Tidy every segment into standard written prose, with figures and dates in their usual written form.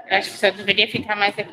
Acho que só deveria ficar mais aqui.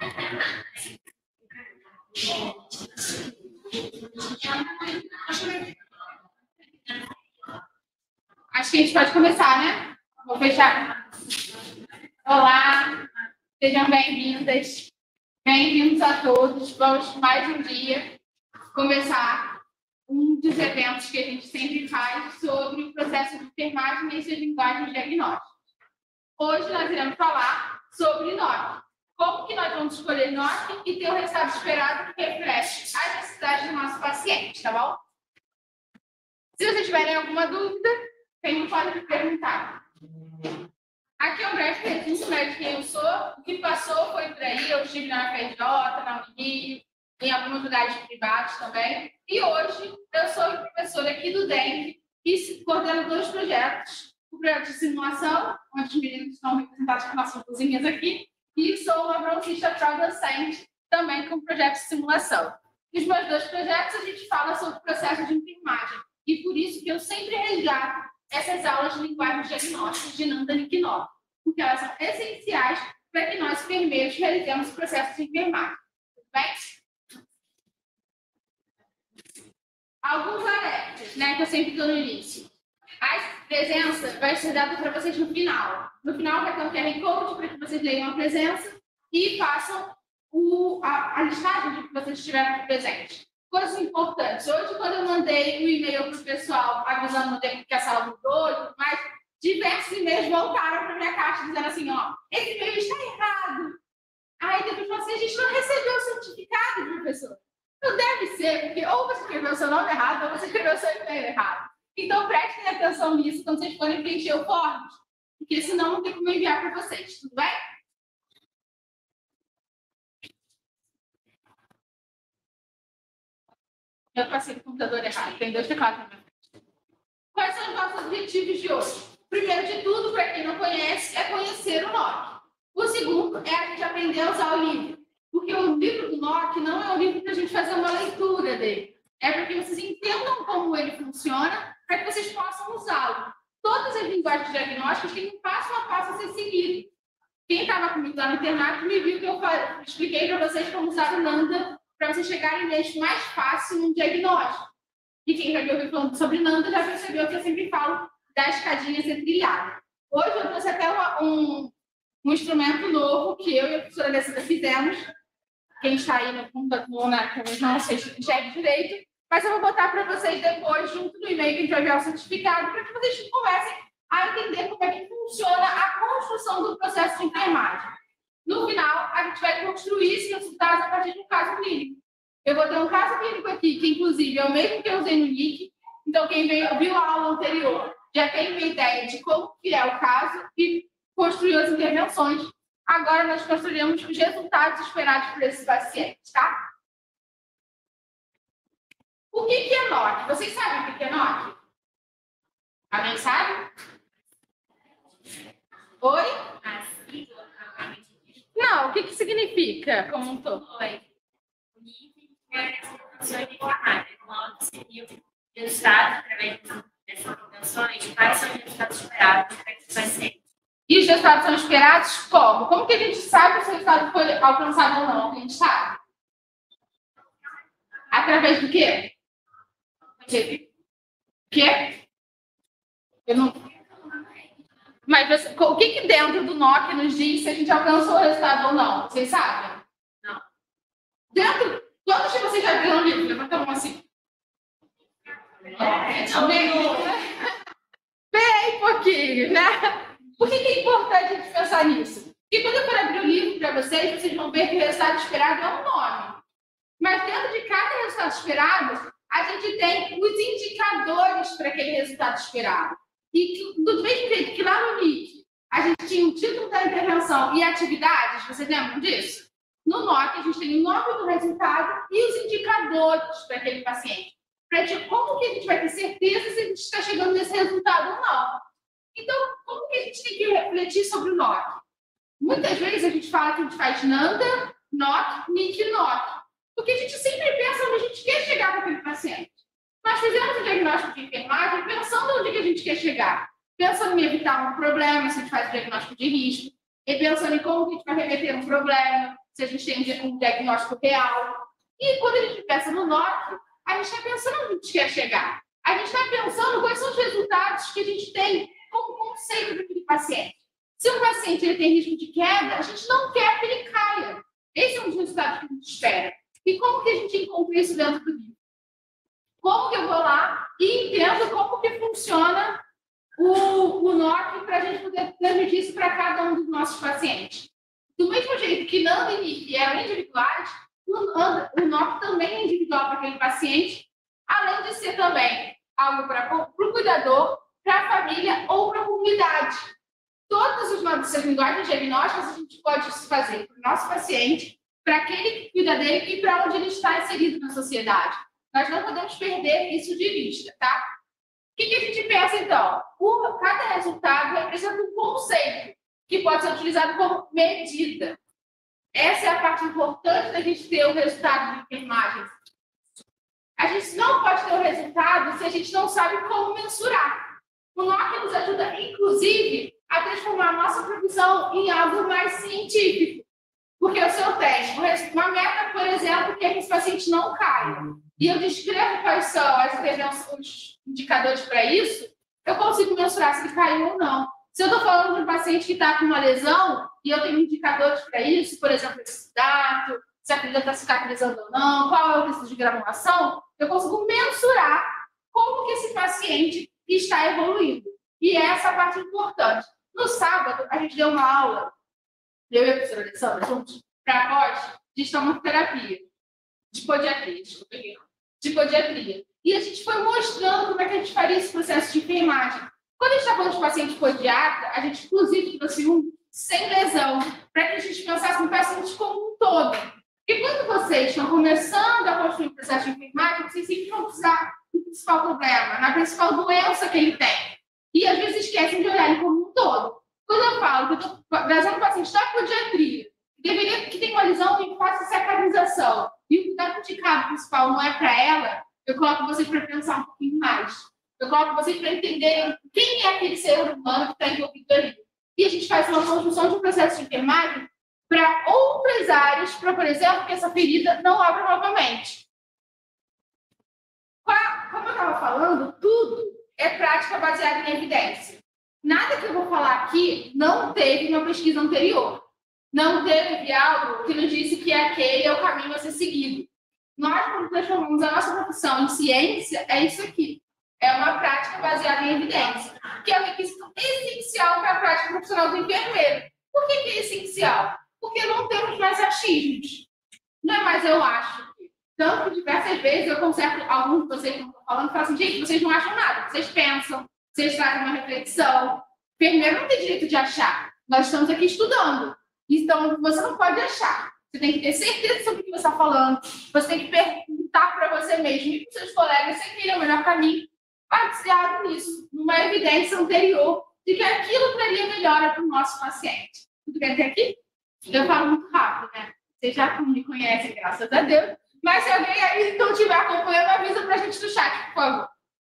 Acho que a gente pode começar, né? Vou fechar. Olá, sejam bem-vindas. Bem-vindos a todos. Vamos mais um dia começar um dos eventos que a gente sempre faz sobre o processo de enfermagem e suas linguagens diagnósticas. Hoje nós iremos falar sobre NOC. Como que nós vamos escolher NOC e ter o resultado esperado que reflete as necessidades do nosso paciente, tá bom? Se vocês tiverem alguma dúvida, vocês podem me perguntar. Aqui é um breve resumo, né, de quem eu sou. O que passou foi por aí. Eu estive na FRJ, na Unirio, em alguns lugares privados também. E hoje eu sou professora aqui do DENC e coordeno dois projetos. O projeto de simulação, onde os meninos estão representados com nossas cozinhas aqui, e sou uma broncista pró-docente também com o projeto de simulação. Nos meus dois projetos, a gente fala sobre o processo de enfermagem. E por isso que eu sempre resgato essas aulas de linguagem diagnóstica de Nanda e NOC, porque elas são essenciais para que nós, enfermeiros, realizemos o processo de enfermagem. Tudo bem? Alguns alertas, né, que eu sempre dou no início. A presença vai ser dada para vocês no final. No final vai ter um QR Code para que vocês leiam a presença e façam a listagem de que vocês estiveram presentes. Coisas importantes. Hoje, quando eu mandei um e-mail para o pessoal avisando que a sala mudou e tudo mais, diversos e-mails voltaram para a minha caixa dizendo assim, ó, esse e-mail está errado. Aí depois falou assim, a gente não recebeu o certificado, professor. Não deve ser, porque ou você escreveu o seu nome errado ou você escreveu o seu e-mail errado. Então, prestem atenção nisso quando vocês forem preencher o forms, porque senão não tem como enviar para vocês, tudo bem? Eu passei o computador errado, tem dois teclados na minha frente. Quais são os nossos objetivos de hoje? Primeiro de tudo, para quem não conhece, é conhecer o NOC. O segundo é a gente aprender a usar o livro, porque o livro do NOC não é um livro para a gente fazer uma leitura dele. É para que vocês entendam como ele funciona, para que vocês possam usá-lo. Todas as linguagens diagnósticas têm um passo a passo a ser seguido. Quem estava comigo lá no internato me viu que eu expliquei para vocês como usar o Nanda para vocês chegarem neste mais fácil no diagnóstico. E quem já me ouviu falando sobre Nanda já percebeu que eu sempre falo da escadinha ser trilhada. Hoje eu trouxe até um instrumento novo que eu e a professora Alessandra fizemos. Quem está aí no computador, não sei se enxerga direito, mas eu vou botar para vocês depois, junto no e-mail que a gente vai enviar o certificado, para que vocês comecem a entender como é que funciona a construção do processo de enfermagem. No final, a gente vai construir esses resultados a partir de um caso clínico. Eu vou ter um caso clínico aqui, que inclusive é o mesmo que eu usei no NIC, então quem viu a aula anterior já tem uma ideia de como que é o caso e construiu as intervenções. Agora nós construiremos os resultados esperados por esses pacientes, tá? O que é NOC? Vocês sabem o que é NOC? Alguém sabe? Oi? Não, o que significa como um todo? Oi. O NIC é a intervenção enfermária. O modo seria o resultado através dessas intervenções, quais são os resultados esperados para esse paciente. E os resultados são esperados como? Como que a gente sabe se o resultado foi alcançado ou não? A gente sabe? Através do quê? O quê? Eu não... Mas o que dentro do NOC nos diz se a gente alcançou o resultado ou não? Vocês sabem? Não. Dentro... Quantos de vocês já viram o livro? Levanta a mão assim. Peraí um pouquinho, né? Por que é importante a gente pensar nisso? Porque quando eu for abrir o livro para vocês, vocês vão ver que o resultado esperado é um nome. Mas dentro de cada resultado esperado, a gente tem os indicadores para aquele resultado esperado. E do mesmo jeito que lá no NIC, a gente tinha o título da intervenção e atividades, vocês lembram disso? No NOC, a gente tem o nome do resultado e os indicadores para aquele paciente. Para dizer como que a gente vai ter certeza se a gente está chegando nesse resultado ou não. Então, como que a gente tem que refletir sobre o NOC? Muitas vezes a gente fala que a gente faz Nanda, NOC, NIC e NOC. Porque a gente sempre pensa onde a gente quer chegar com aquele paciente. Nós fizemos o diagnóstico de enfermagem pensando onde que a gente quer chegar. Pensando em evitar um problema, se a gente faz o diagnóstico de risco. e pensando em como a gente vai reverter um problema, se a gente tem um diagnóstico real. E quando a gente pensa no NOC, a gente está pensando onde a gente quer chegar. A gente está pensando quais são os resultados que a gente tem como conceito para aquele paciente. Se um paciente ele tem risco de queda, a gente não quer que ele caia. Esse é um dos resultados que a gente espera. E como que a gente encontra isso dentro do livro? Como que eu vou lá e entendo como que funciona o NOC para a gente poder transmitir isso para cada um dos nossos pacientes? Do mesmo jeito que NAND e NIC eram individuais, o NOC também é individual para aquele paciente, além de ser também algo para o cuidador, para a família ou para a comunidade. Todas as nossas linguagens diagnósticas a gente pode fazer para o nosso paciente, para aquele que cuida dele e para onde ele está inserido na sociedade. Nós não podemos perder isso de vista, tá? O que a gente pensa, então? Cada resultado representa um conceito que pode ser utilizado como medida. Essa é a parte importante da gente ter o resultado de enfermagem. A gente não pode ter o resultado se a gente não sabe como mensurar. O NOC nos ajuda, inclusive, a transformar a nossa profissão em algo mais científico. Porque se eu tenho uma meta, por exemplo, que esse paciente não caia, e eu descrevo quais são os indicadores para isso, eu consigo mensurar se ele caiu ou não. Se eu estou falando de um paciente que está com uma lesão, e eu tenho indicadores para isso, por exemplo, esse dado, se a ferida está cicatrizando ou não, qual é o risco de granulação, eu consigo mensurar como que esse paciente está evoluindo. E essa é a parte importante. No sábado, a gente deu uma aula, eu e a professora Alessandra, juntos, para nós, de estomoterapia, de podiatria, desculpa, de podiatria. E a gente foi mostrando como é que a gente faria esse processo de enfermagem. Quando a gente está falando de paciente podiatra, a gente, inclusive, trouxe um sem lesão, para que a gente pensasse no paciente como um todo. E quando vocês estão começando a construir o processo de enfermagem, vocês sempre vão precisar do principal problema, na principal doença que ele tem. E às vezes esquecem de olhar ele como um todo. Quando eu falo que eu estou trazendo um paciente da podiatria, que tem uma lesão em fase de cicatrização, e o cuidado indicado principal não é para ela, eu coloco vocês para pensar um pouquinho mais. Eu coloco vocês para entenderem quem é aquele ser humano que está envolvido ali. E a gente faz uma construção de um processo de enfermagem para outras áreas, para, por exemplo, que essa ferida não abra novamente. Como eu estava falando, tudo é prática baseada em evidência. Nada que eu vou falar aqui não teve uma pesquisa anterior. Não teve algo que nos disse que aquele é o caminho a ser seguido. Nós, quando transformamos a nossa profissão em ciência, é isso aqui. É uma prática baseada em evidência, que é um requisito essencial para a prática profissional do enfermeiro. Por que é essencial? Porque não temos mais achismos. Não é mais eu acho. Tanto que diversas vezes eu conserto alguns de vocês que estão falando e falo assim, gente, vocês não acham nada, vocês pensam, vocês trazem uma reflexão. O enfermeiro não tem direito de achar. Nós estamos aqui estudando. Então, você não pode achar. Você tem que ter certeza sobre o que você está falando. Você tem que perguntar para você mesmo e para os seus colegas se aquele é o melhor caminho, baseado nisso, numa evidência anterior de que aquilo traria melhora para o nosso paciente. Tudo bem até aqui? Eu falo muito rápido, né? Vocês já me conhecem, graças a Deus. Mas se alguém aí não estiver acompanhando, avisa para a gente no chat, por favor.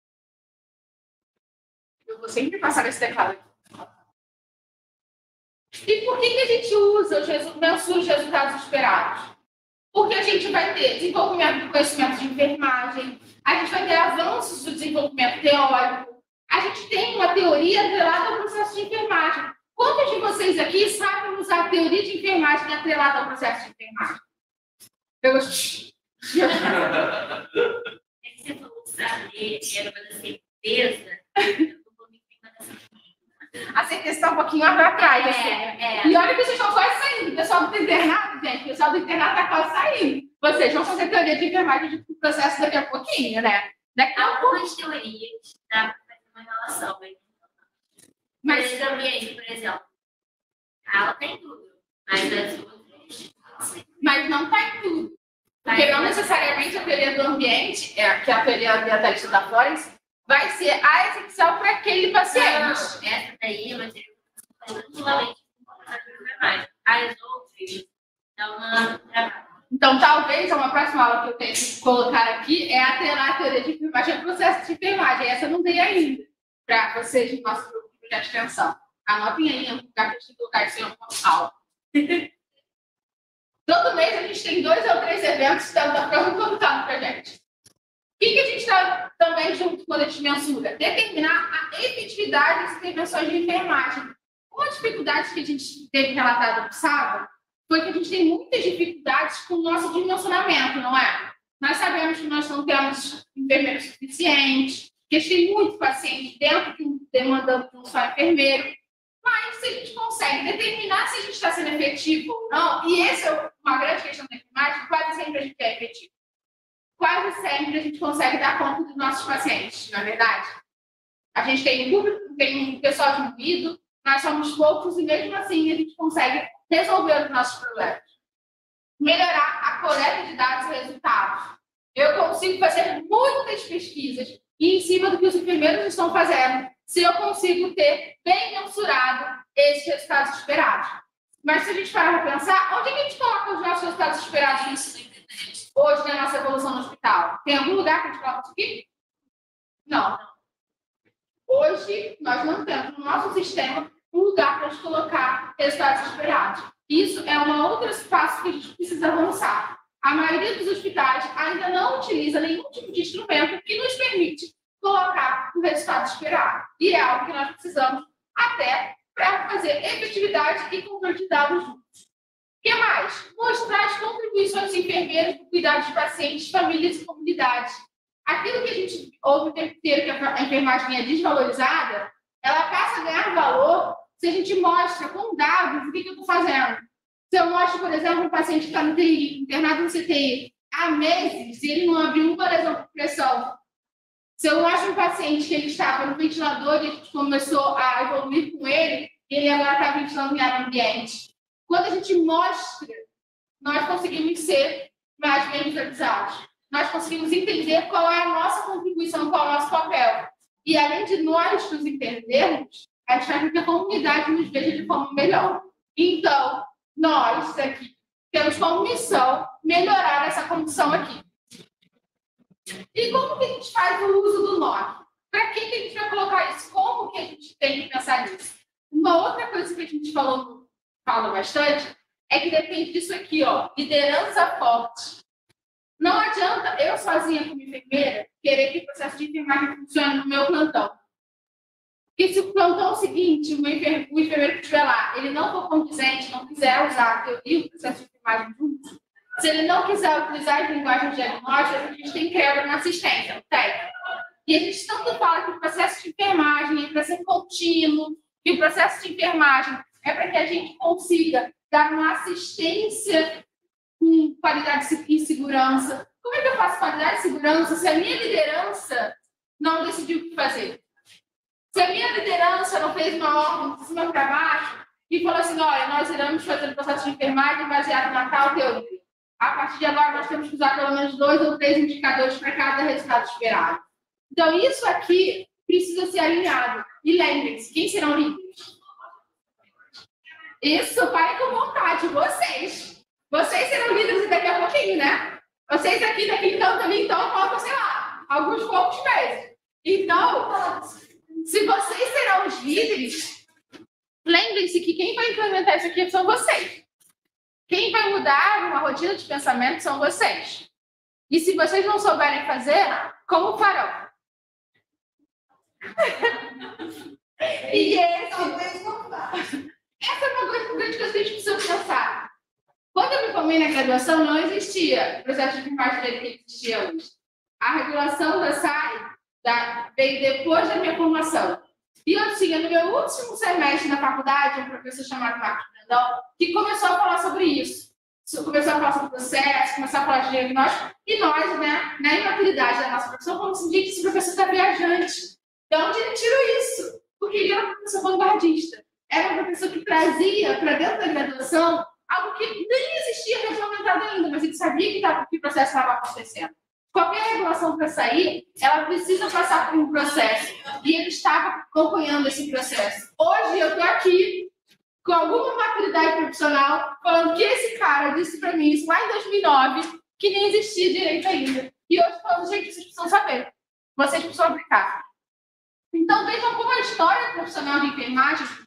Eu vou sempre passar esse teclado aqui. E por que a gente mensura os resultados esperados? Porque a gente vai ter desenvolvimento do conhecimento de enfermagem, a gente vai ter avanços do desenvolvimento teórico, a gente tem uma teoria atrelada ao processo de enfermagem. Quantos de vocês aqui sabem usar a teoria de enfermagem atrelada ao processo de enfermagem? Eu gostei. Você falou saber, era uma certeza. A certeza está um pouquinho atrás. Assim. E olha que vocês estão quase saindo. O pessoal do internato, gente, o pessoal do internato está quase saindo. Vocês vão fazer teoria de enfermagem de processo daqui a pouquinho, né? Algumas teorias dá para fazer uma relação. Mas o ambiente, por exemplo, ela tem tudo. Mas as outras. Mas não está em tudo. Porque não necessariamente a teoria do ambiente, que é a teoria ambientalista da Florence, vai ser a essencial para aquele paciente. Não, essa daí é uma teoria tranquilamente mais. As outras dão uma trabalho. Então, talvez uma próxima aula que eu tenho que colocar aqui é atrelar a teoria de enfermagem ao processo de enfermagem. Essa eu não dei ainda para vocês no nosso grupo de extensão. Anotem aí, no lugar que a gente tem que colocar isso em alguma aula. Todo mês a gente tem 2 ou 3 eventos que estão ficando contando para a gente. O que a gente está também junto quando a gente mensura? Determinar a efetividade das intervenções de enfermagem. Uma dificuldade que a gente teve relatado no sábado foi que a gente tem muitas dificuldades com o nosso dimensionamento, não é? Nós sabemos que nós não temos enfermeiros suficientes, que a gente tem muitos pacientes dentro demandando de um só enfermeiro, mas se a gente consegue determinar se a gente está sendo efetivo ou não, e essa é uma grande questão da enfermagem, quase sempre a gente é efetivo. Quase sempre a gente consegue dar conta dos nossos pacientes, não é verdade? A gente tem um público, tem um pessoal envolvido, nós somos poucos e mesmo assim a gente consegue resolver os nossos problemas. Melhorar a coleta de dados e resultados. Eu consigo fazer muitas pesquisas e em cima do que os enfermeiros estão fazendo, se eu consigo ter bem mensurado esses resultados esperados. Mas se a gente parar para pensar, onde é que a gente coloca os nossos resultados esperados hoje na nossa evolução no hospital? Tem algum lugar que a gente coloca isso aqui? Não. Hoje, nós não temos no nosso sistema um lugar para a gente colocar resultados esperados. Isso é um outro espaço que a gente precisa avançar. A maioria dos hospitais ainda não utiliza nenhum tipo de instrumento que nos permite colocar o resultado esperado. E é algo que nós precisamos até para fazer efetividade e controle de dados juntos. O que mais? Mostrar as contribuições dos enfermeiros no cuidado de pacientes, famílias e comunidades. Aquilo que a gente ouve o tempo inteiro, que a enfermagem é desvalorizada, ela passa a ganhar valor se a gente mostra com dados o que eu estou fazendo. Se eu mostro, por exemplo, um paciente que está no TI, internado no CTI, há meses, e ele não abriu uma lesão por pressão. Se eu mostro um paciente que ele estava no ventilador e a gente começou a evoluir com ele, e ele agora está ventilando em ar ambiente. Quando a gente mostra, nós conseguimos ser mais bem visualizados. Nós conseguimos entender qual é a nossa contribuição, qual é o nosso papel. E além de nós nos entendermos, a gente faz com que a comunidade nos veja de forma melhor. Então, nós aqui temos como missão melhorar essa condição aqui. E como que a gente faz o uso do NOC? Para que a gente vai colocar isso? Como que a gente tem que pensar nisso? Uma outra coisa que a gente fala bastante é que depende disso aqui, ó, liderança forte. Não adianta eu sozinha como enfermeira querer que o processo de enfermagem funcione no meu plantão. Porque se o plantão seguinte, o enfermeiro que estiver lá, ele não for condizente, não quiser usar a teoria do processo de enfermagem junto, se ele não quiser utilizar as linguagens diagnósticas, a gente tem quebra na assistência técnica. E a gente tanto fala que o processo de enfermagem é para ser contínuo, que o processo de enfermagem é para que a gente consiga dar uma assistência com qualidade e segurança. Como é que eu faço qualidade e segurança se a minha liderança não decidiu o que fazer? Se a minha liderança não fez uma ordem de cima para baixo e falou assim, olha, nós iremos fazer o processo de enfermagem baseado na tal teoria. A partir de agora, nós temos que usar pelo menos 2 ou 3 indicadores para cada resultado esperado. Então, isso aqui precisa ser alinhado. E lembrem-se, quem serão líderes? Isso, parem com vontade, vocês. Vocês serão líderes daqui a pouquinho, né? Vocês aqui daquele canto ali, então, faltam, sei lá, alguns poucos meses. Então, se vocês serão os líderes, lembrem-se que quem vai implementar isso aqui são vocês. Quem vai mudar uma rotina de pensamento são vocês. E se vocês não souberem fazer, como farão? E essa é uma grande coisa que a gente precisa pensar. Quando eu me formei na graduação, não existia o processo de enfermagem que existia hoje. A regulação da SAI veio depois da minha formação. E eu tinha, no meu último semestre na faculdade, um professor chamado Marcos Brandão, que começou a falar sobre isso. Começou a falar sobre processo, começou a falar de diagnóstico. E nós, né, na imaturidade da nossa profissão, falamos assim, gente, esse professor está viajante. De onde ele tirou isso? Porque ele era um professor vanguardista. Era um professor que trazia para dentro da graduação algo que nem existia regulamentado ainda, mas ele sabia que o processo estava acontecendo. Qualquer regulação para sair, ela precisa passar por um processo. E ele estava acompanhando esse processo. Hoje eu estou aqui com alguma maturidade profissional falando que esse cara disse para mim isso lá em 2009, que nem existia direito ainda. E hoje falando, gente, vocês precisam saber. Vocês precisam aplicar. Então, vejam como a história profissional de enfermagem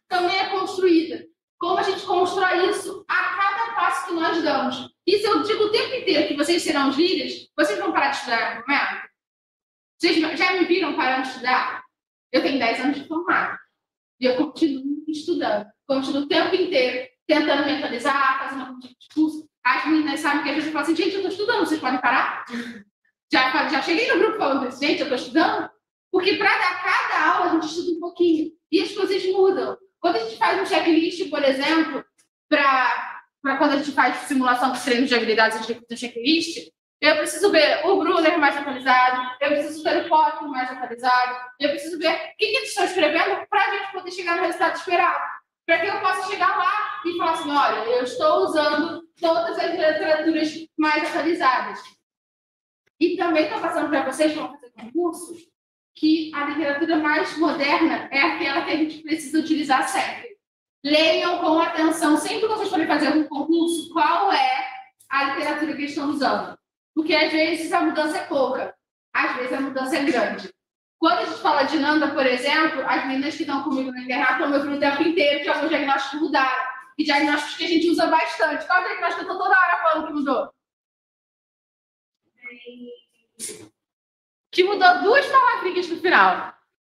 também é construída. Como a gente constrói isso a cada passo que nós damos. Isso eu digo o tempo inteiro, que vocês serão os líderes, vocês vão parar de estudar em algum momento? Vocês já me viram parando de estudar? Eu tenho 10 anos de formado. E eu continuo estudando. Continuo o tempo inteiro tentando me atualizar, fazendo algum tipo de curso. As meninas sabem que às vezes eu falo assim, gente, eu estou estudando, vocês podem parar? Já cheguei no grupo falando isso, gente, eu estou estudando. Porque para dar cada aula a gente estuda um pouquinho. E as coisas mudam. Quando a gente faz um checklist, por exemplo, para quando a gente faz simulação dos treinos de habilidades, a gente tem um checklist, eu preciso ver o Brunner mais atualizado, eu preciso ver o Potter mais atualizado, eu preciso ver o que eles estão escrevendo para a gente poder chegar no resultado esperado. Para que eu possa chegar lá e falar assim, olha, eu estou usando todas as literaturas mais atualizadas. E também estou passando para vocês que vão fazer concursos, que a literatura mais moderna é aquela que a gente precisa utilizar sempre. Leiam com atenção, sempre que vocês forem fazer algum concurso, qual é a literatura que eles estão usando. Porque, às vezes, a mudança é pouca. Às vezes, a mudança é grande. Quando a gente fala de Nanda, por exemplo, as meninas que estão comigo na internet estão me ouvindo o tempo inteiro que alguns diagnósticos mudaram. E diagnósticos que a gente usa bastante. Qual é o diagnóstico que eu estou toda hora falando que mudou? Que mudou 2 palavrinhas no final.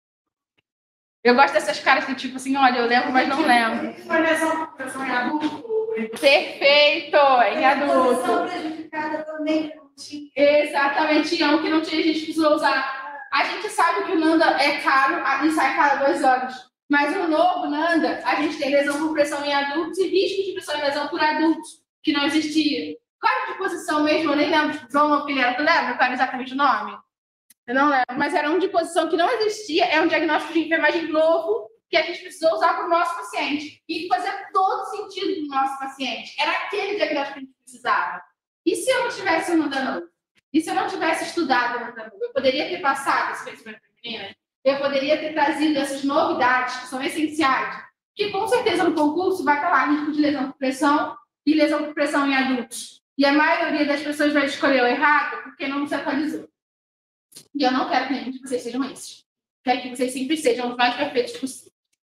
Eu gosto dessas caras que, tipo assim, olha, eu lembro, mas não lembro. Formação em adulto. Perfeito, em adulto. Prejudicada também. Exatamente, é um que não tinha, a gente precisou usar. A gente sabe que o Nanda é caro e sai cada 2 anos. Mas o novo Nanda, a gente tem lesão por pressão em adultos e risco de pressão e lesão por adultos, que não existia. Qual era de posição mesmo? Eu nem lembro. João, tu lembra? Qual era exatamente o nome? Eu não lembro, mas era um de posição que não existia, é um diagnóstico de enfermagem novo que a gente precisou usar para o nosso paciente. E fazia todo sentido para o nosso paciente. Era aquele diagnóstico que a gente precisava. E se eu não tivesse o Nanda novo? E se eu não tivesse estudado o Nanda novo? Eu poderia ter passado esse conhecimento para a menina? Eu poderia ter trazido essas novidades que são essenciais, que com certeza no concurso vai estar lá risco de lesão por pressão e lesão por pressão em adultos. E a maioria das pessoas vai escolher o errado porque não se atualizou. E eu não quero que nenhum de vocês sejam esses. Quero que vocês sempre sejam os mais perfeitos possíveis.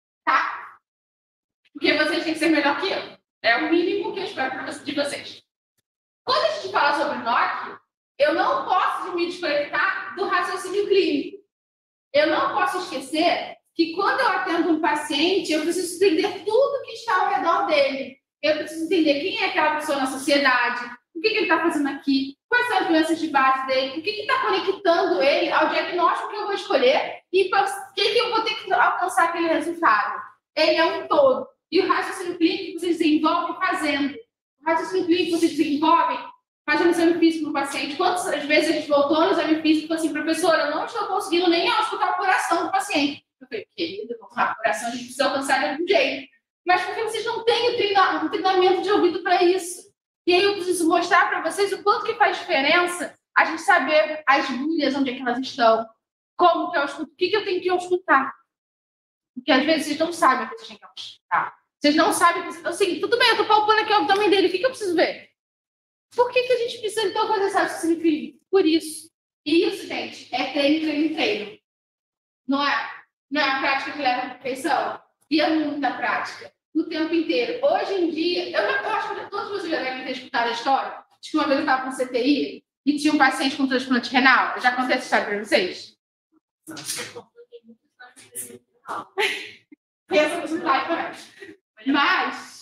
Tá? Porque vocês têm que ser melhor que eu. É o mínimo que eu espero de vocês. Quando a gente fala sobre NOC, eu não posso me desconectar do raciocínio clínico. Eu não posso esquecer que quando eu atendo um paciente, eu preciso entender tudo que está ao redor dele. Eu preciso entender quem é aquela pessoa na sociedade, o que ele está fazendo aqui, quais são as doenças de base dele, o que está conectando ele ao diagnóstico que eu vou escolher e para o que eu vou ter que alcançar aquele resultado. Ele é um todo. E o raciocínio clínico vocês desenvolvem fazendo. O raciocínio clínico vocês desenvolvem fazendo exame físico no paciente. Quantas vezes a gente voltou no exame físico e falou assim, professora, eu não estou conseguindo nem auscultar o coração do paciente. Eu falei, querido, o coração a gente precisa alcançar de algum jeito. Mas porque vocês não têm um treinamento de ouvido para isso. E aí eu preciso mostrar para vocês o quanto que faz diferença a gente saber as bolhas, onde é que elas estão, como que eu escuto, o que eu tenho que escutar. Porque às vezes vocês não sabem o que vocês têm que escutar. Vocês não sabem, assim, tudo bem, eu estou palpando aqui o abdômen dele, o que eu preciso ver? Por que a gente precisa então fazer essa raciocínio clínico? Por isso. E isso, gente, é treino. Não é a prática que leva à perfeição. E é muita prática. O tempo inteiro. Hoje em dia, eu acho que todos vocês já devem ter escutado a história de que uma vez eu estava com CTI e tinha um paciente com transplante renal. Eu já contei essa história para vocês? Pensa no slide também. Mas,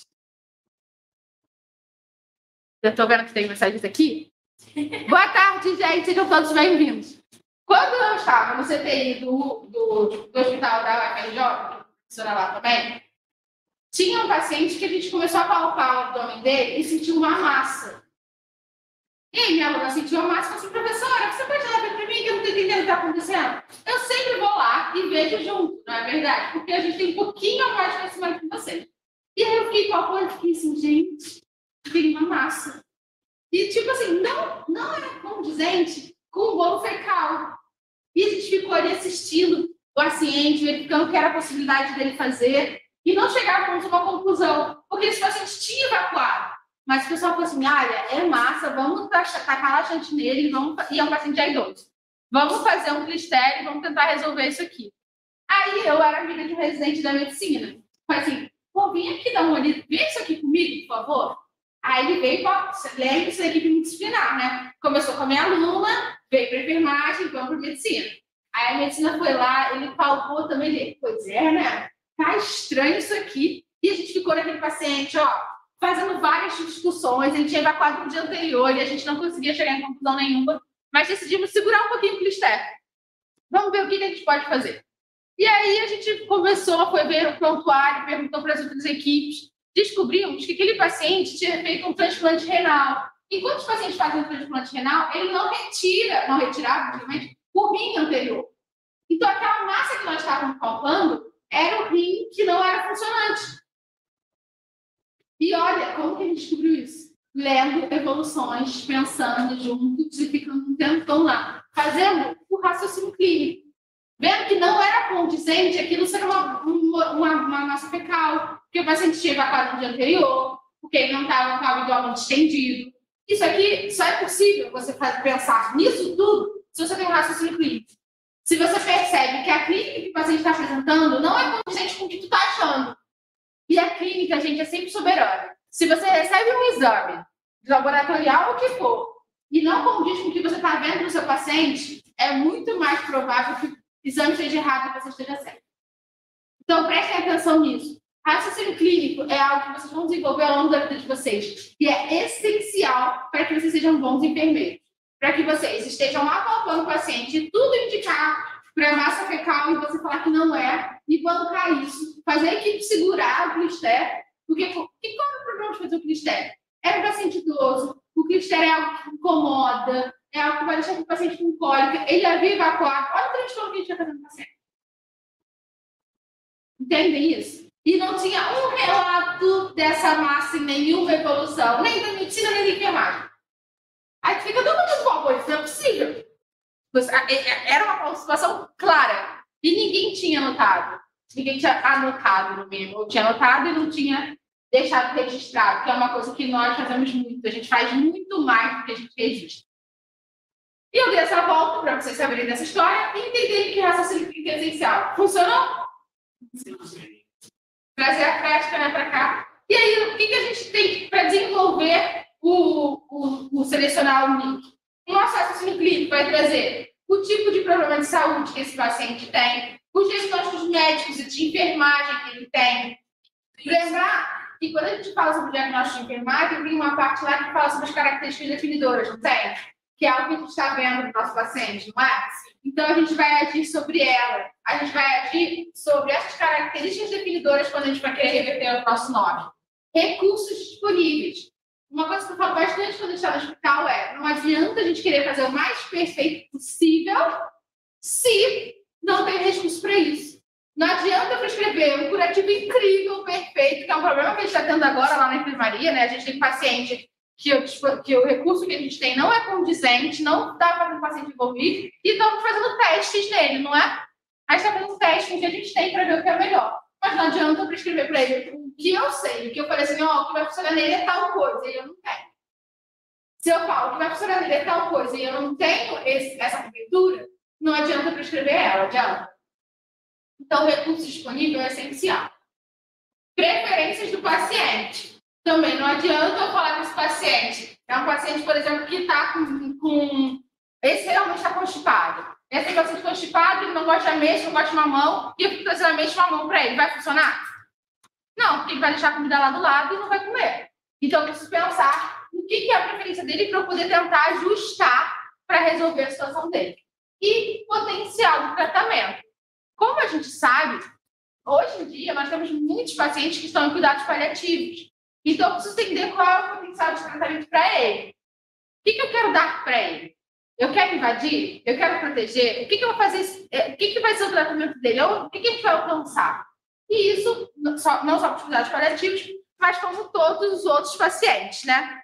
eu estou vendo que tem mensagens aqui. Boa tarde, gente. Sejam todos bem-vindos. Quando eu estava no CTI do hospital da UFRJ, que a professora lá também, tinha um paciente que a gente começou a palpar o abdômen dele e sentiu uma massa. E aí, minha aluna sentiu uma massa e falou assim, professora, você pode olhar para mim que eu não estou entendendo o que está acontecendo? Eu sempre vou lá e vejo junto, não é verdade? Porque a gente tem um pouquinho mais de conhecimento que você. E aí eu fiquei palpando e fiquei assim, gente, tem uma massa. E tipo assim, não era condizente com o bolo fecal. E a gente ficou ali assistindo o paciente, verificando o que era a possibilidade dele fazer. E não chegávamos a uma conclusão, porque esse paciente tinha evacuado. Mas o pessoal falou assim, é massa, vamos tacar laxante nele, e é um paciente já idoso. Vamos fazer um clistério, vamos tentar resolver isso aqui. Aí eu era amiga de um residente da medicina. Falei assim, pô, vem aqui dar uma olhada, vê isso aqui comigo, por favor. Aí ele veio, lembre-se da equipe multidisciplinar, né? Começou com a minha aluna, veio para enfermagem, vamos para medicina. Aí a medicina foi lá, ele palpou também, ele, pois é, né? Tá estranho isso aqui. E a gente ficou naquele paciente, ó, fazendo várias discussões, ele tinha evacuado no dia anterior e a gente não conseguia chegar em conclusão nenhuma, mas decidimos segurar um pouquinho o clister. Vamos ver o que a gente pode fazer. E aí a gente começou, foi ver o prontuário, perguntou para as outras equipes, descobrimos que aquele paciente tinha feito um transplante renal. Enquanto os pacientes fazem um transplante renal, ele não retirava, obviamente, o rim anterior. Então, aquela massa que nós estávamos palpando era o rim que não era funcionante. E olha, como que a gente descobriu isso? Lendo evoluções, pensando juntos e ficando um tempão lá, fazendo o raciocínio clínico. Vendo que não era condizente aquilo ser uma massa fecal, porque o paciente tinha evacuado no dia anterior, porque ele não estava com o abdômen distendido. Isso aqui só é possível você pensar nisso tudo se você tem um raciocínio clínico. Se você percebe que a clínica que o paciente está apresentando não é condizente com o que tu está achando. E a clínica, gente, é sempre soberana. Se você recebe um exame laboratorial, o que for, e não condiz com o que você está vendo no seu paciente, é muito mais provável que o exame esteja errado e o paciente esteja certo. Então, prestem atenção nisso. Raciocínio clínico é algo que vocês vão desenvolver ao longo da vida de vocês. E é essencial para que vocês sejam bons enfermeiros. Para que vocês estejam apalpando o paciente e tudo indicar para a massa fecal e você falar que não é, e bancar isso, fazer a equipe segurar o clister, porque qual é o problema de fazer o clister? É um paciente idoso, o clister é algo que incomoda, é algo que vai deixar o paciente com cólica, ele já vive evacuar. Olha o transtorno que a gente vai fazer no paciente. Entendem isso? E não tinha um relato dessa massa em nenhuma evolução, nem da medicina, nem da enfermagem. Aí fica todo mundo com isso não é possível. Era uma situação clara. E ninguém tinha anotado. Ninguém tinha anotado no mínimo. Ou tinha anotado e não tinha deixado registrado, que é uma coisa que nós fazemos muito. A gente faz muito mais do que a gente registra. E eu dei essa volta para vocês saberem dessa história e entenderem que raciocínio clínico é essencial. Funcionou? Sim. Trazer a prática, né, para cá. E aí, o que a gente tem para desenvolver o selecionar o link? O nosso raciocínio clínico vai trazer o tipo de problema de saúde que esse paciente tem, os diagnósticos médicos e de enfermagem que ele tem. Lembrar que quando a gente fala sobre diagnóstico de enfermagem, tem uma parte lá que fala sobre as características definidoras, não tem? Que é algo que a gente está vendo no nosso paciente, não é? Então, a gente vai agir sobre ela. A gente vai agir sobre essas características definidoras quando a gente vai querer reverter o nosso nome. Recursos disponíveis. Uma coisa que eu falo bastante quando a gente está no hospital é: não adianta a gente querer fazer o mais perfeito possível se não tem recurso para isso. Não adianta prescrever um curativo incrível, perfeito, que é um problema que a gente está tendo agora lá na enfermaria, né? A gente tem paciente que o recurso que a gente tem não é condizente, não dá para o paciente evoluir, e estamos fazendo testes nele, não é? A gente está fazendo testes com o que a gente tem para ver o que é melhor. Mas não adianta eu prescrever para ele o que eu sei, o que eu falei assim, ó, o que vai funcionar nele é tal coisa, e eu não tenho. Se eu falo o que vai funcionar nele é tal coisa, e eu não tenho essa cobertura, não adianta eu prescrever ela, adianta. Então, o recurso disponível é essencial. Preferências do paciente. Também não adianta eu falar com esse paciente. É um paciente, por exemplo, que está com... Esse realmente está constipado. Esse paciente constipado, ele não gosta de ameixa, não gosta de mamão, e eu fico trazendo ameixa e mamão para ele. Vai funcionar? Não, porque ele vai deixar a comida lá do lado e não vai comer. Então, eu preciso pensar o que é a preferência dele para eu poder tentar ajustar para resolver a situação dele. E potencial do tratamento. Como a gente sabe, hoje em dia, nós temos muitos pacientes que estão em cuidados paliativos. Então, eu preciso entender qual é o potencial de tratamento para ele. O que eu quero dar para ele? Eu quero invadir? Eu quero proteger? O que eu vou fazer? O que vai ser o tratamento dele? O que a gente vai alcançar? E isso, não só para os cuidados paliativos, mas como todos os outros pacientes, né?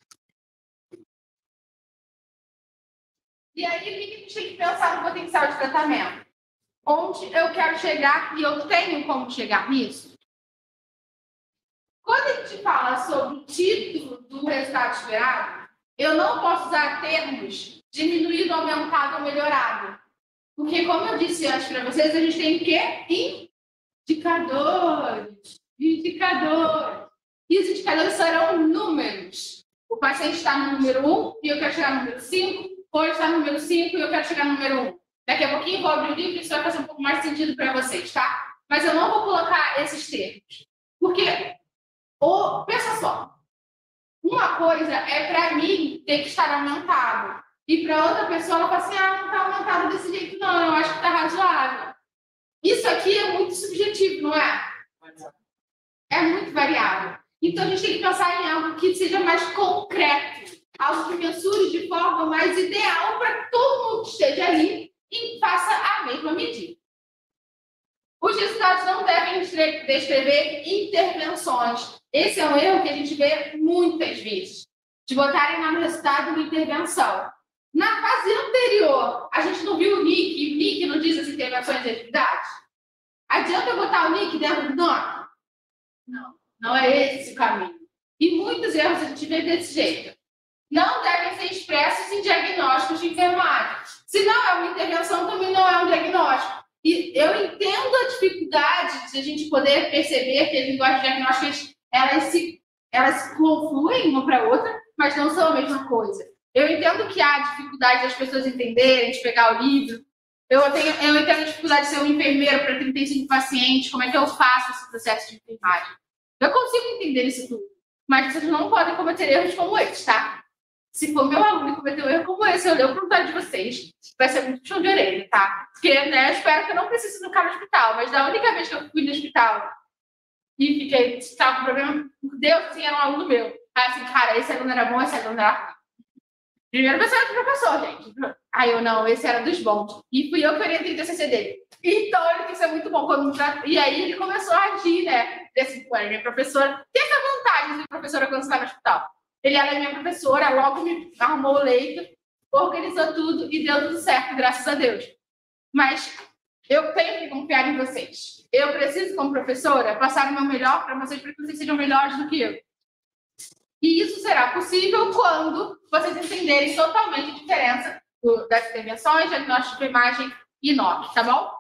E aí, o que a gente tem que pensar no potencial de tratamento? Onde eu quero chegar e eu tenho como chegar nisso? Quando a gente fala sobre o título do resultado esperado, eu não posso usar termos diminuído, aumentado ou melhorado. Porque, como eu disse antes para vocês, a gente tem o quê? Indicadores. E os indicadores serão números. O paciente está no número 1 e eu quero chegar no número 5, ou ele está no número 5 e eu quero chegar no número 1. Daqui a pouquinho eu vou abrir o livro e isso vai fazer um pouco mais sentido para vocês, tá? Mas eu não vou colocar esses termos. Porque, pensa só, uma coisa é para mim ter que estar aumentado. E para outra pessoa, ela fala assim, não está aumentado desse jeito não, eu acho que está razoável. Isso aqui é muito subjetivo, não é? É muito variável. Então, a gente tem que pensar em algo que seja mais concreto, algo que mensure de forma mais ideal para que todo mundo que esteja ali e faça a mesma medida. Os resultados não devem descrever intervenções. Esse é um erro que a gente vê muitas vezes, de botarem lá no resultado uma intervenção. Na fase anterior, a gente não viu o NIC, e o NIC não diz as intervenções e atividades? Adianta eu botar o NIC dentro do nome? Não é esse o caminho. E muitos erros a gente vê desse jeito. Não devem ser expressos em diagnósticos de enfermagem. Se não é uma intervenção, também não é um diagnóstico. E eu entendo a dificuldade de a gente poder perceber que as linguagens diagnósticas elas se confluem uma para a outra, mas não são a mesma coisa. Eu entendo que há dificuldade das pessoas entenderem, de pegar o livro. Eu entendo a dificuldade de ser um enfermeiro para 35 pacientes, como é que eu faço esse processo de enfermagem. Eu consigo entender isso tudo, mas vocês não podem cometer erros como esse, tá? Se for meu aluno cometer um erro como esse, eu leio o prontuário de vocês, vai ser muito puxão de orelha, tá? Porque, né, eu espero que eu não precise ficar no hospital, mas da única vez que eu fui no hospital e estava com problema, Deus, assim, era um aluno meu. Aí, assim, cara, esse aluno era bom, esse aluno era ruim. Primeiro pessoa era do professor, gente. Aí eu, não, esse era dos bons. E fui eu que orientei o TCC dele. Então, ele tem que ser muito bom. E aí, ele começou a agir, né? Desse, minha professora. Tem essa vantagem de professora quando você está no hospital. Ele era minha professora, logo me arrumou o leito, organizou tudo e deu tudo certo, graças a Deus. Mas eu tenho que confiar em vocês. Eu preciso, como professora, passar o meu melhor para vocês sejam melhores do que eu. E isso será possível quando vocês entenderem totalmente a diferença das intervenções, diagnóstico de imagem e NOC, tá bom?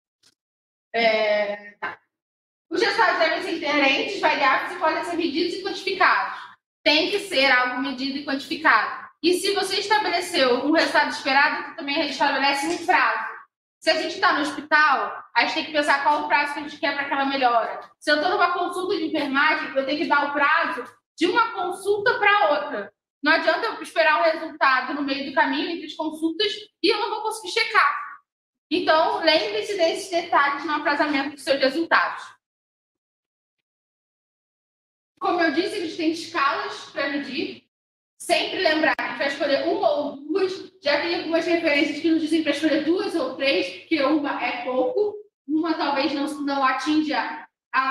Tá. Os resultados devem ser inerentes, variáveis e podem ser medidos e quantificados. Tem que ser algo medido e quantificado. E se você estabeleceu um resultado esperado, também estabelece um prazo. Se a gente está no hospital, a gente tem que pensar qual o prazo que a gente quer para aquela melhora. Se eu estou numa consulta de enfermagem, eu tenho que dar o prazo de uma consulta para outra. Não adianta eu esperar o resultado no meio do caminho entre as consultas e eu não vou conseguir checar. Então, lembre-se desses detalhes no aprazamento dos seus resultados. Como eu disse, a gente tem escalas para medir. Sempre lembrar que a gente vai escolher uma ou duas. Já tem algumas referências que nos dizem para escolher 2 ou 3, porque uma é pouco. Uma talvez não atinja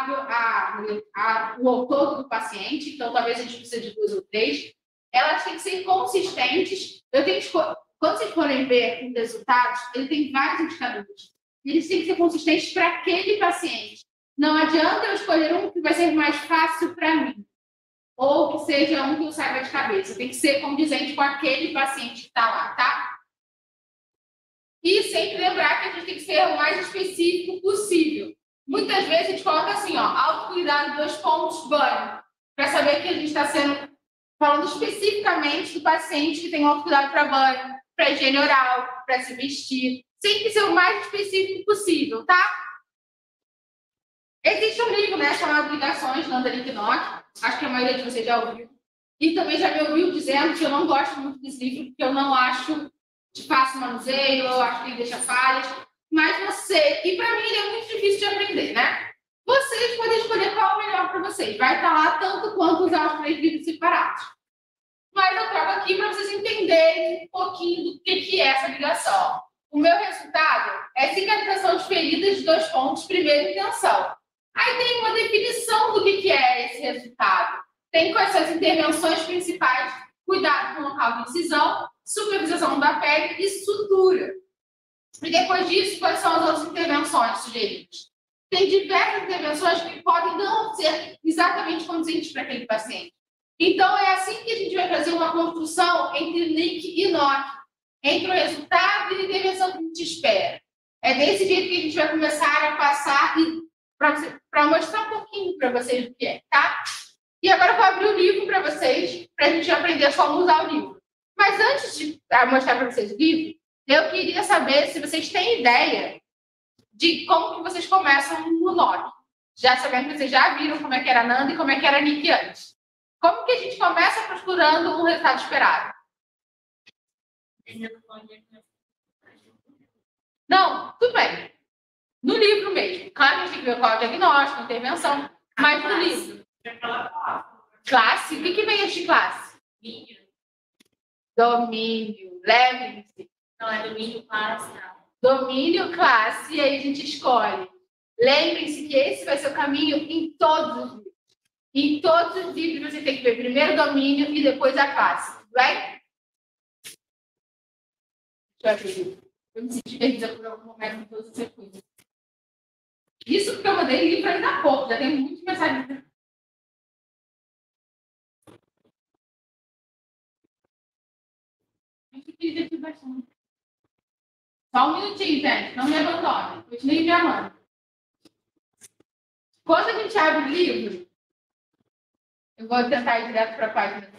o todo do paciente, então talvez a gente precise de 2 ou 3. Elas têm que ser consistentes. Quando vocês forem ver os resultados, ele tem vários indicadores. Eles têm que ser consistentes para aquele paciente. Não adianta eu escolher um que vai ser mais fácil para mim, ou que seja um que eu saiba de cabeça. Tem que ser condizente com aquele paciente que está lá, tá? E sempre lembrar que a gente tem que ser o mais específico possível. Muitas vezes a gente coloca assim, autocuidado, 2 pontos, banho, para saber que a gente está falando especificamente do paciente que tem autocuidado para banho, para higiene oral, para se vestir. Sempre ser o mais específico possível, tá? Existe um livro, né, chamado Ligações, Nanda Linknock. Acho que a maioria de vocês já ouviu. E também já me ouviu dizendo que eu não gosto muito desse livro, porque eu não acho de fácil manuseio, eu acho que ele deixa falhas. Mas e para mim ele é muito difícil de aprender, né? Vocês podem escolher qual é o melhor para vocês. Vai estar lá tanto quanto usar os 3 livros separados. Mas eu trago aqui para vocês entenderem um pouquinho do que é essa ligação. O meu resultado é cicatrização de feridas de 2 pontos, primeira intenção. Aí tem uma definição do que é esse resultado. Tem quais são as intervenções principais, cuidado com o local de incisão, supervisação da pele e sutura. E depois disso, quais são as outras intervenções sugeridas? Tem diversas intervenções que podem não ser exatamente condizentes para aquele paciente. Então, é assim que a gente vai fazer uma construção entre NIC e NOC, entre o resultado e a intervenção que a gente espera. É desse jeito que a gente vai começar a passar e para mostrar um pouquinho para vocês o que é, tá? E agora eu vou abrir o livro para vocês, para a gente aprender como usar o livro. Mas antes de mostrar para vocês o livro, eu queria saber se vocês têm ideia de como que vocês começam no Loki. Já sabendo que vocês já viram como é que era a Nanda e como é que era a Nick antes. Como que a gente começa procurando um resultado esperado? Não, tudo bem. No livro mesmo. Claro que a gente tem que ver qual é o diagnóstico, intervenção, mas no livro. Classe? O que vem antes de classe? Domínio. Lembre-se. Não, é domínio, classe, não. Domínio, classe, e aí a gente escolhe. Lembrem-se que esse vai ser o caminho em todos os livros. Em todos os livros você tem que ver primeiro o domínio e depois a classe. Tudo bem? Eu me senti perdida por algum momento em todas essas coisas. Isso porque eu mandei livro ainda há pouco, já tem muitas mensagens. Só um minutinho, gente. Não me abandone. Continue me amando. Quando a gente abre o livro, eu vou tentar ir direto para a página.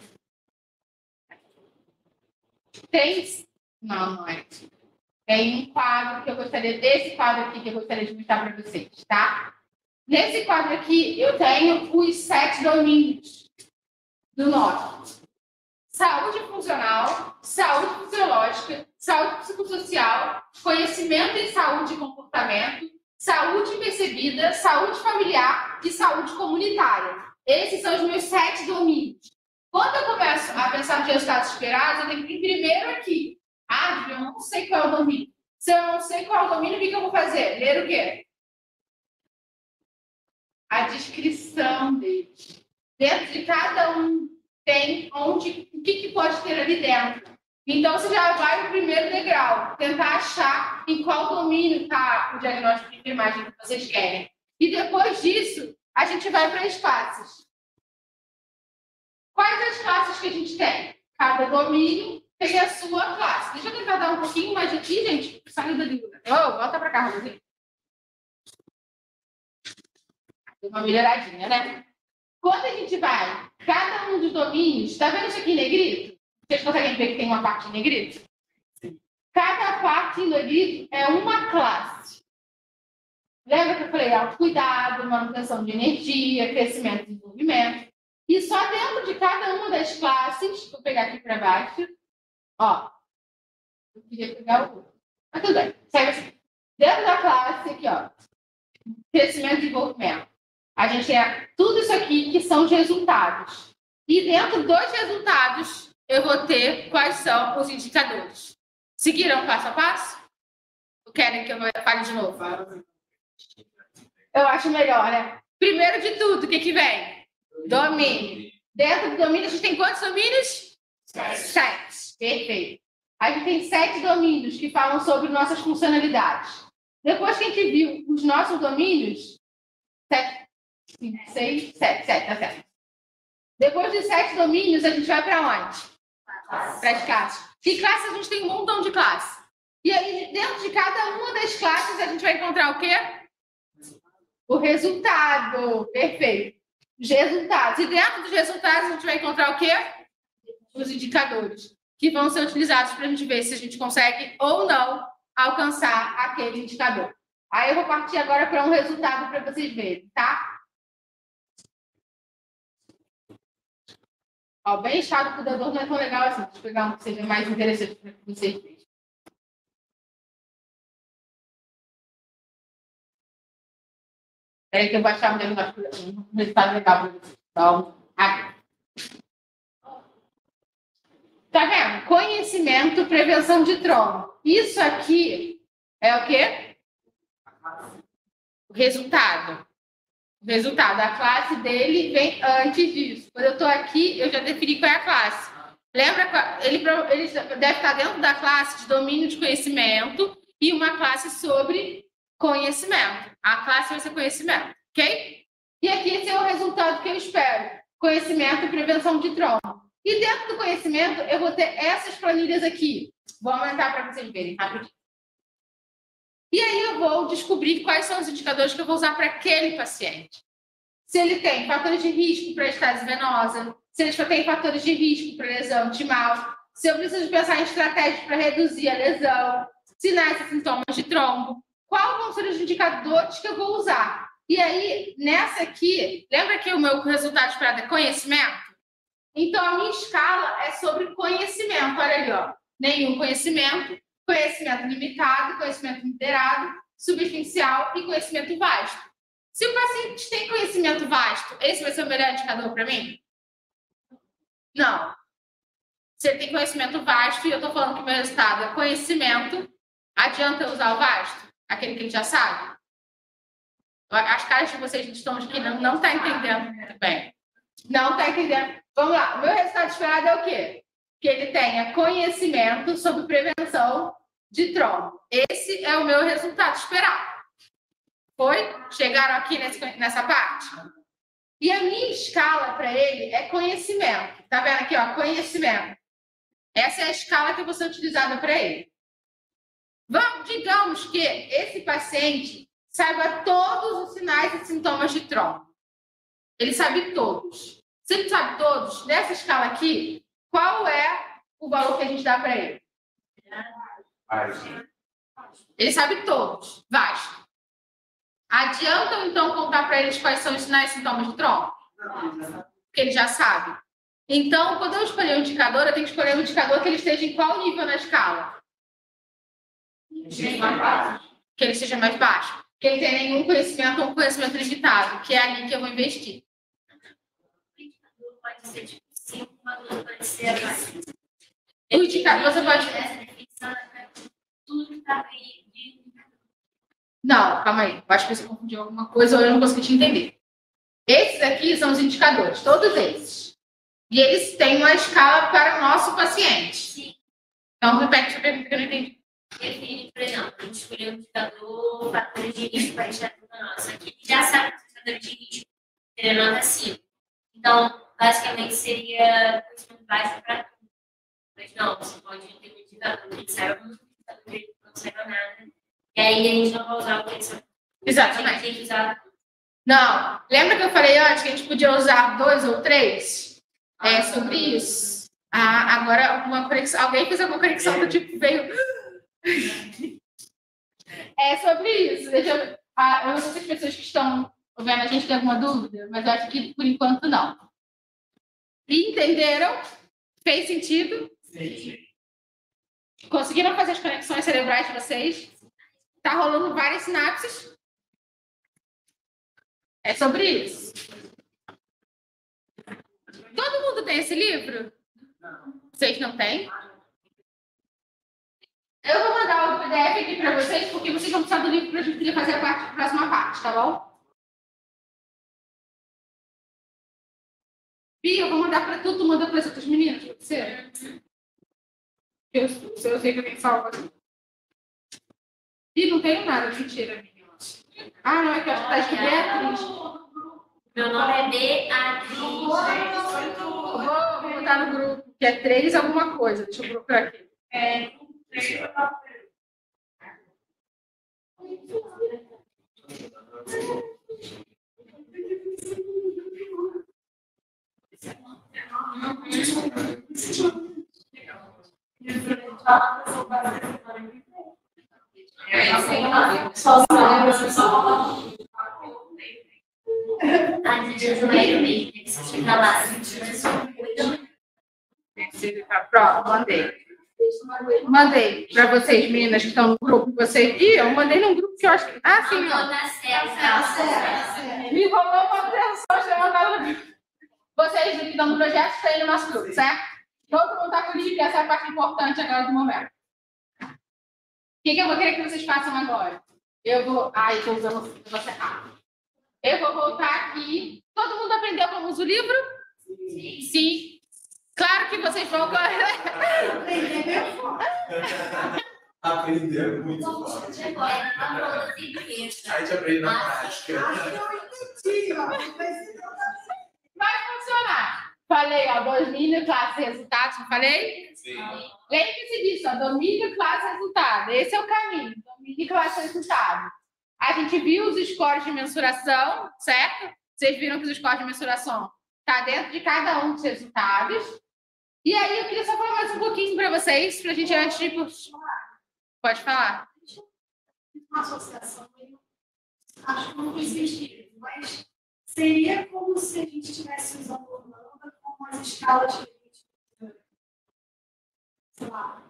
Não é. Tem um quadro que eu gostaria, desse quadro aqui que eu gostaria de mostrar para vocês, tá? Nesse quadro aqui, eu tenho os 7 domínios do NOC. Saúde funcional, saúde fisiológica, saúde psicossocial, conhecimento em saúde e comportamento, saúde percebida, saúde familiar e saúde comunitária. Esses são os meus 7 domínios. Quando eu começo a pensar nos resultados esperados, eu tenho que ir primeiro aqui. Eu não sei qual é o domínio. Se eu não sei qual é o domínio, o que eu vou fazer? Ler o quê? A descrição deles. Dentro de cada um tem o que pode ter ali dentro. Então, você já vai no primeiro degrau, tentar achar em qual domínio está o diagnóstico de enfermagem que vocês querem. E depois disso, a gente vai para as classes. Quais as classes que a gente tem? Cada domínio tem a sua classe. Deixa eu tentar dar um pouquinho mais aqui, gente. Saiu da língua. Volta para cá, Rosinha. Deu uma melhoradinha, né? Quando a gente vai, cada um dos domínios, está vendo isso aqui em negrito? Vocês conseguem ver que tem uma parte em negrito? Cada parte em negrito é uma classe. Lembra que eu falei autocuidado, manutenção de energia, crescimento e desenvolvimento? E só dentro de cada uma das classes, vou pegar aqui para baixo, eu queria pegar o... Mas tudo bem, segue assim. Dentro da classe aqui, crescimento e desenvolvimento. A gente tem tudo isso aqui que são os resultados. E dentro dos resultados, eu vou ter quais são os indicadores. Seguiram passo a passo? Ou querem que eu fale de novo? Eu acho melhor, né? Primeiro de tudo, o que vem? Domínio. Dentro do domínio, a gente tem quantos domínios? 7. Perfeito. A gente tem 7 domínios que falam sobre nossas funcionalidades. Depois que a gente viu os nossos domínios, 7, 5, 6, 7, tá certo. Depois de 7 domínios, a gente vai para onde? Para as classes. E classes, a gente tem um montão de classes. E aí, dentro de cada uma das classes, a gente vai encontrar o quê? O resultado. Perfeito. Os resultados. E dentro dos resultados, a gente vai encontrar o quê? Os indicadores, que vão ser utilizados para a gente ver se a gente consegue ou não alcançar aquele indicador. Aí eu vou partir agora para um resultado para vocês verem, tá? Bem-estar do cuidador não é tão legal assim. Deixa eu pegar um que seja mais interessante para vocês verem. Espera que eu vou achar um resultado legal para vocês. Então, aqui. Tá vendo? Conhecimento, prevenção de trauma. Isso aqui é o quê? O resultado. O resultado. A classe dele vem antes disso. Quando eu estou aqui, eu já defini qual é a classe. Lembra? Ele deve estar dentro da classe de domínio de conhecimento e uma classe sobre conhecimento. A classe vai ser conhecimento, ok? E aqui esse é o resultado que eu espero. Conhecimento e prevenção de trauma. E dentro do conhecimento, eu vou ter essas planilhas aqui. Vou aumentar para vocês verem rapidinho. E aí eu vou descobrir quais são os indicadores que eu vou usar para aquele paciente. Se ele tem fatores de risco para estase venosa, se ele tem fatores de risco para lesão timal, se eu preciso pensar em estratégias para reduzir a lesão, sinais e sintomas de trombo, quais vão ser os indicadores que eu vou usar? E aí, nessa aqui, lembra que o meu resultado esperado é conhecimento? Então, a minha escala é sobre conhecimento. Olha ali, ó. Nenhum conhecimento, conhecimento limitado, conhecimento moderado, substancial e conhecimento vasto. Se o paciente tem conhecimento vasto, esse vai ser o melhor indicador para mim? Não. Se ele tem conhecimento vasto e eu estou falando que o meu resultado é conhecimento, adianta eu usar o vasto? Aquele que ele já sabe? As caras de vocês que estão aqui não estão entendendo muito bem. Não está entendendo. Vamos lá. O meu resultado esperado é o quê? Que ele tenha conhecimento sobre prevenção de trombo. Esse é o meu resultado esperado. Foi? Chegaram aqui nessa parte? E a minha escala para ele é conhecimento. Tá vendo aqui, ó? Conhecimento. Essa é a escala que vai ser utilizada para ele. Digamos que esse paciente saiba todos os sinais e sintomas de trombo. Ele sabe todos. Se ele sabe todos, nessa escala aqui, qual é o valor que a gente dá para ele? Ele sabe todos. Vasto. Adianta, então, contar para eles quais são os sinais e sintomas de trombo? Porque ele já sabe. Então, quando eu escolher um indicador, eu tenho que escolher um indicador que ele esteja em qual nível na escala? Que ele seja mais baixo. Que ele tenha nenhum conhecimento ou um conhecimento limitado, que é ali que eu vou investir. Pode ser tipo 5, pode ser assim. O indicador você pode... Essa definição é tudo que está aí. Não, calma aí. Eu acho que você confundiu alguma coisa ou eu não consegui te entender. Esses aqui são os indicadores, todos esses. E eles têm uma escala para o nosso paciente. Sim. Então, repete a pergunta que eu não entendi. Define, por exemplo, a gente escolheu um indicador, fatores de risco para a estatura nossa. Aqui já sabe os fatores de risco, ele nota 5. Então, basicamente, seria conhecimento básico para tudo. Mas não, você pode ter um indicador que saiba muito, um indicador que não saiba nada. E aí a gente não vai usar o que eles Exatamente. A gente usar. Não. Lembra que eu falei antes que a gente podia usar 2 ou 3? É sobre isso. Ah, agora uma conexão. Alguém fez alguma conexão do tipo veio. É sobre isso. Deixa eu... eu não sei se as pessoas que estão vendo a gente têm alguma dúvida, mas eu acho que por enquanto não. Entenderam? Fez sentido? Sim. Conseguiram fazer as conexões cerebrais de vocês? Tá rolando várias sinapses? É sobre isso. Todo mundo tem esse livro? Não. Vocês não têm? Eu vou mandar o PDF aqui para vocês, porque vocês vão precisar do livro para a gente poder fazer a próxima parte, tá bom? Bia, eu vou mandar para tu manda para as outras meninas, pode ser? Eu sei que eu tenho salvo aqui. Ih, não tenho nada, mentira, amiga. Ah, não, é que eu acho que tá escrito Beatriz. Meu nome é Beatriz. Vou botar no grupo, que é 3 alguma coisa. Deixa eu procurar aqui. Pronto, mandei para vocês, meninas que estão no grupo. Vocês... Ih, eu mandei num grupo que eu acho que... Ah, sim, ó. Me rolou uma pessoa de mandar no grupo. Vocês que estão no projeto estão aí no nosso grupo, certo? Todo mundo está com o link, essa é a parte importante agora do momento. O que eu vou querer que vocês façam agora? Eu vou... Ai, estou usando o negócio errado. Eu vou voltar aqui. Todo mundo aprendeu como usa o livro? Sim. Sim. Claro que vocês vão... Aprender muito forte. A gente aprende na prática. Vai funcionar. Falei falei, ó, domínio, classe, resultado, não falei? Sim. Lembre-se disso, ó, domínio, classe, resultado. Esse é o caminho, domínio, classe, resultado. A gente viu os scores de mensuração, certo? Vocês viram que os scores de mensuração tá dentro de cada um dos resultados. E aí, eu queria só falar mais um pouquinho para vocês, para a gente antes de... Pode falar. Uma associação, acho que não fez sentido, mas seria como se a gente estivesse usando o lambda como as escalas que a gente, sei lá,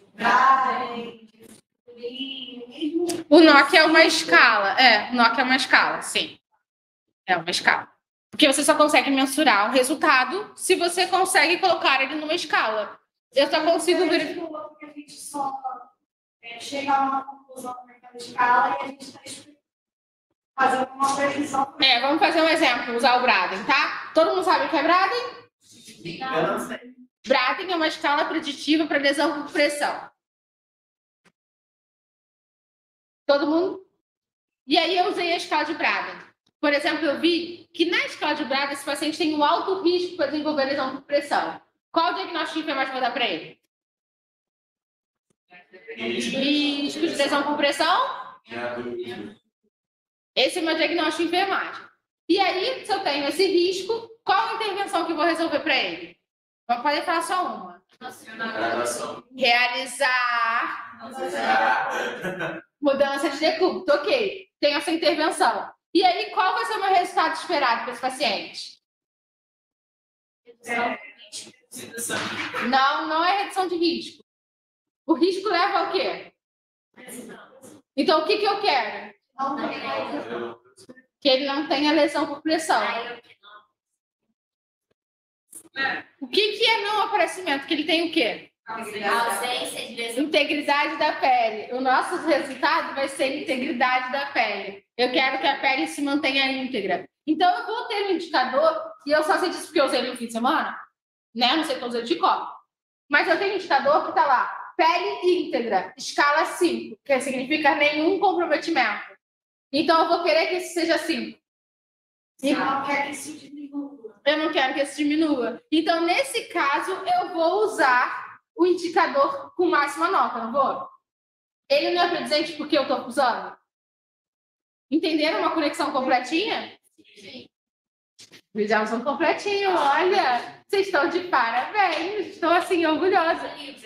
mesmo. O NOC é uma escala. O NOC é uma escala, sim. É uma escala. Porque você só consegue mensurar o resultado se você consegue colocar ele numa escala. Eu só consigo verificar. Porque a gente só chega a uma conclusão naquela escala e a gente está fazendo uma previsão. Vamos fazer um exemplo, usar o Braden, tá? Todo mundo sabe o que é Braden? Eu não sei. Braden é uma escala preditiva para lesão por pressão. Todo mundo? E aí eu usei a escala de Braden. Por exemplo, eu vi que na escala de Braden esse paciente tem um alto risco para desenvolver lesão por pressão. Qual o diagnóstico de enfermagem vou dar para ele? Risco de lesão por pressão? Esse é o meu diagnóstico de enfermagem. E aí, se eu tenho esse risco, qual a intervenção que eu vou resolver para ele? Vamos poder falar só uma. Realizar mudança de decúbito. Ok, tem essa intervenção. E aí, qual vai ser o meu resultado esperado para esse paciente? Não é redução de risco. O risco leva ao quê? Então, o que eu quero? Que ele não tenha lesão por pressão. O que é não aparecimento? Que ele tem o quê? Ausência de lesão. Integridade da pele. O nosso resultado vai ser integridade da pele. Eu quero que a pele se mantenha íntegra. Então, eu vou ter um indicador, e eu só sei disso porque eu usei ele no fim de semana, né? Não sei que eu usei de copo. Mas eu tenho um indicador que está lá, pele íntegra, escala 5, que significa nenhum comprometimento. Então, eu vou querer que esse seja 5. Eu não quero que isso diminua. Eu não quero que esse diminua. Então, nesse caso, eu vou usar o indicador com máxima nota, não vou? Ele não é presente porque eu estou usando? Entenderam uma conexão completinha? Sim. Fizemos um completinho, olha. Vocês estão de parabéns. Estou, assim, orgulhosa.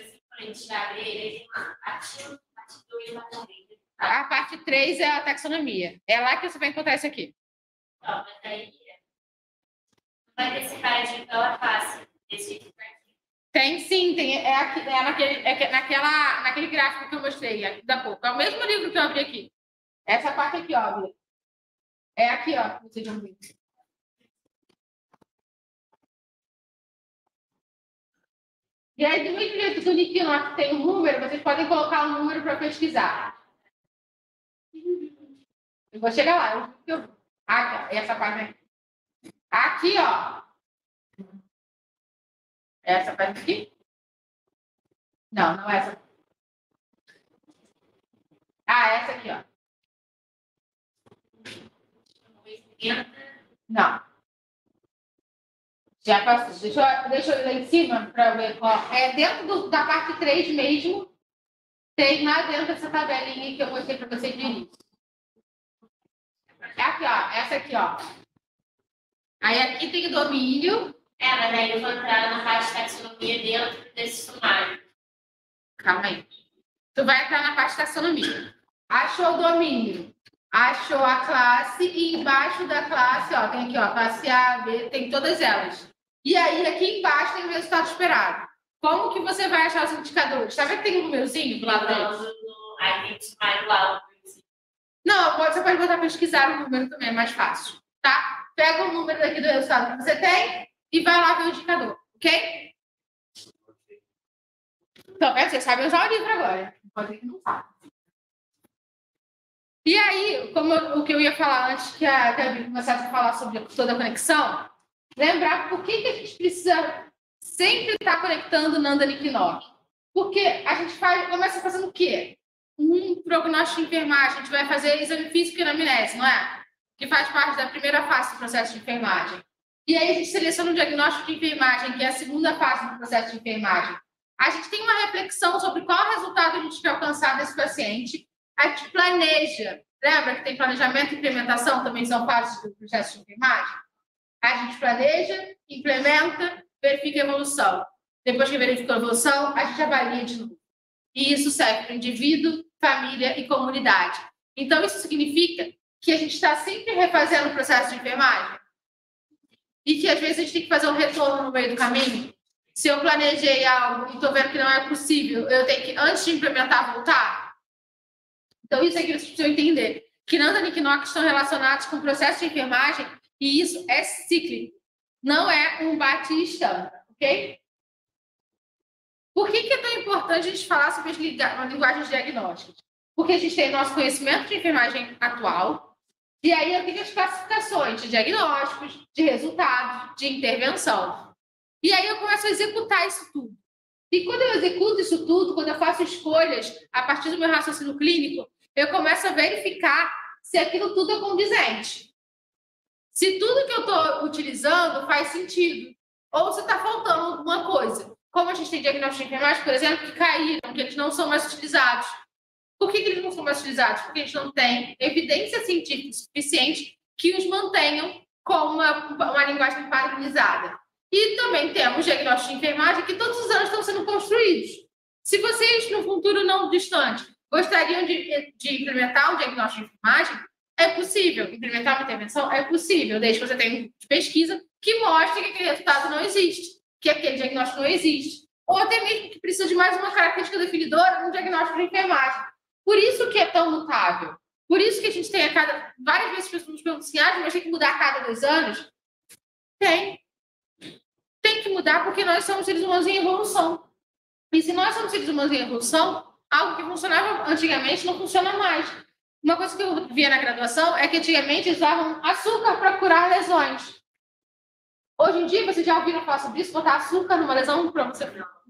A parte 3 é a taxonomia. É lá que você vai encontrar isso aqui. Mas aí vai ter separadinho pela face. Desse tipo aqui. Tem sim, tem. Naquele gráfico que eu mostrei aqui da pouco. É o mesmo livro que eu abri aqui. Essa parte aqui, ó, Bia. É aqui, ó, que vocês vão ver. E aí, do mesmo jeito que o Niquinó que tem um número, vocês podem colocar um número para pesquisar. Eu vou chegar lá. Aqui, essa parte aqui. Aqui, ó. Essa parte aqui? Não é essa. Essa aqui, ó. Não. Já passou. Deixa eu ir lá em cima para ver qual. É dentro da parte 3 mesmo. Tem lá dentro dessa tabelinha que eu mostrei para vocês no início. É aqui, ó. Essa aqui, ó. Aí aqui tem o domínio. Mas aí eu vou entrar na parte de taxonomia dentro desse sumário. Calma aí. Tu vai entrar na parte de taxonomia. Achou o domínio. Achou a classe e embaixo da classe, ó, tem aqui, ó, classe A, B, tem todas elas. E aí, aqui embaixo tem o resultado esperado. Como que você vai achar os indicadores? Tá vendo que tem um númerozinho do lado deles? Aí tem o sumário lá. Não, você pode botar pesquisar o número também, é mais fácil, tá? Pega o número daqui do resultado que você tem e vai lá ver o indicador, ok? Então, vocês sabem usar o livro agora. Pode ser que não sabe. E aí, como o que eu ia falar antes que a Gabi começasse a falar sobre toda a conexão, lembrar por que a gente precisa sempre estar conectando Nanda Niquinó. Porque a gente começa fazendo o quê? Um prognóstico de enfermagem, a gente vai fazer exame físico e anamnese, não é? Que faz parte da primeira fase do processo de enfermagem. E aí a gente seleciona o diagnóstico de enfermagem, que é a segunda fase do processo de enfermagem. A gente tem uma reflexão sobre qual resultado a gente quer alcançar desse paciente. A gente planeja. Lembra que tem planejamento e implementação, também são fases do processo de enfermagem? A gente planeja, implementa, verifica a evolução. Depois que verifica a evolução, a gente avalia de novo. E isso serve para indivíduo, família e comunidade. Então, isso significa que a gente está sempre refazendo o processo de enfermagem e que, às vezes, a gente tem que fazer um retorno no meio do caminho. Se eu planejei algo e estou vendo que não é possível, eu tenho que, antes de implementar, voltar. Então, isso é que vocês precisam entender. Que Kinanda e Nikinoc estão relacionados com o processo de enfermagem e isso é cíclico. Não é um bate e estampa, ok? Por que é tão importante a gente falar sobre as linguagens diagnósticas? Porque a gente tem nosso conhecimento de enfermagem atual, e aí eu tenho as classificações de diagnósticos, de resultados, de intervenção. E aí eu começo a executar isso tudo. E quando eu executo isso tudo, quando eu faço escolhas a partir do meu raciocínio clínico, eu começo a verificar se aquilo tudo é condizente. Se tudo que eu estou utilizando faz sentido, ou se está faltando alguma coisa. Como a gente tem diagnósticos de enfermagem, por exemplo, que caíram, que eles não são mais utilizados. Por que eles não são mais utilizados? Porque a gente não tem evidência científica suficiente que os mantenham com uma linguagem padronizada. E também temos diagnósticos de enfermagem que todos os anos estão sendo construídos. Se vocês, no futuro não distante, gostariam de implementar um diagnóstico de enfermagem, é possível. Implementar uma intervenção é possível, desde que você tenha pesquisa que mostre que aquele resultado não existe, que aquele diagnóstico não existe. Ou até mesmo que precisa de mais uma característica definidora no diagnóstico de enfermagem. Por isso que é tão mutável. Por isso que a gente tem várias vezes as pessoas nos perguntam assim, mas tem que mudar a cada 2 anos? Tem. Tem que mudar porque nós somos seres humanos em evolução. E se nós somos seres humanos em evolução, algo que funcionava antigamente não funciona mais. Uma coisa que eu via na graduação é que antigamente usavam açúcar para curar lesões. Hoje em dia, vocês já ouviram falar sobre isso? Botar açúcar numa lesão para você.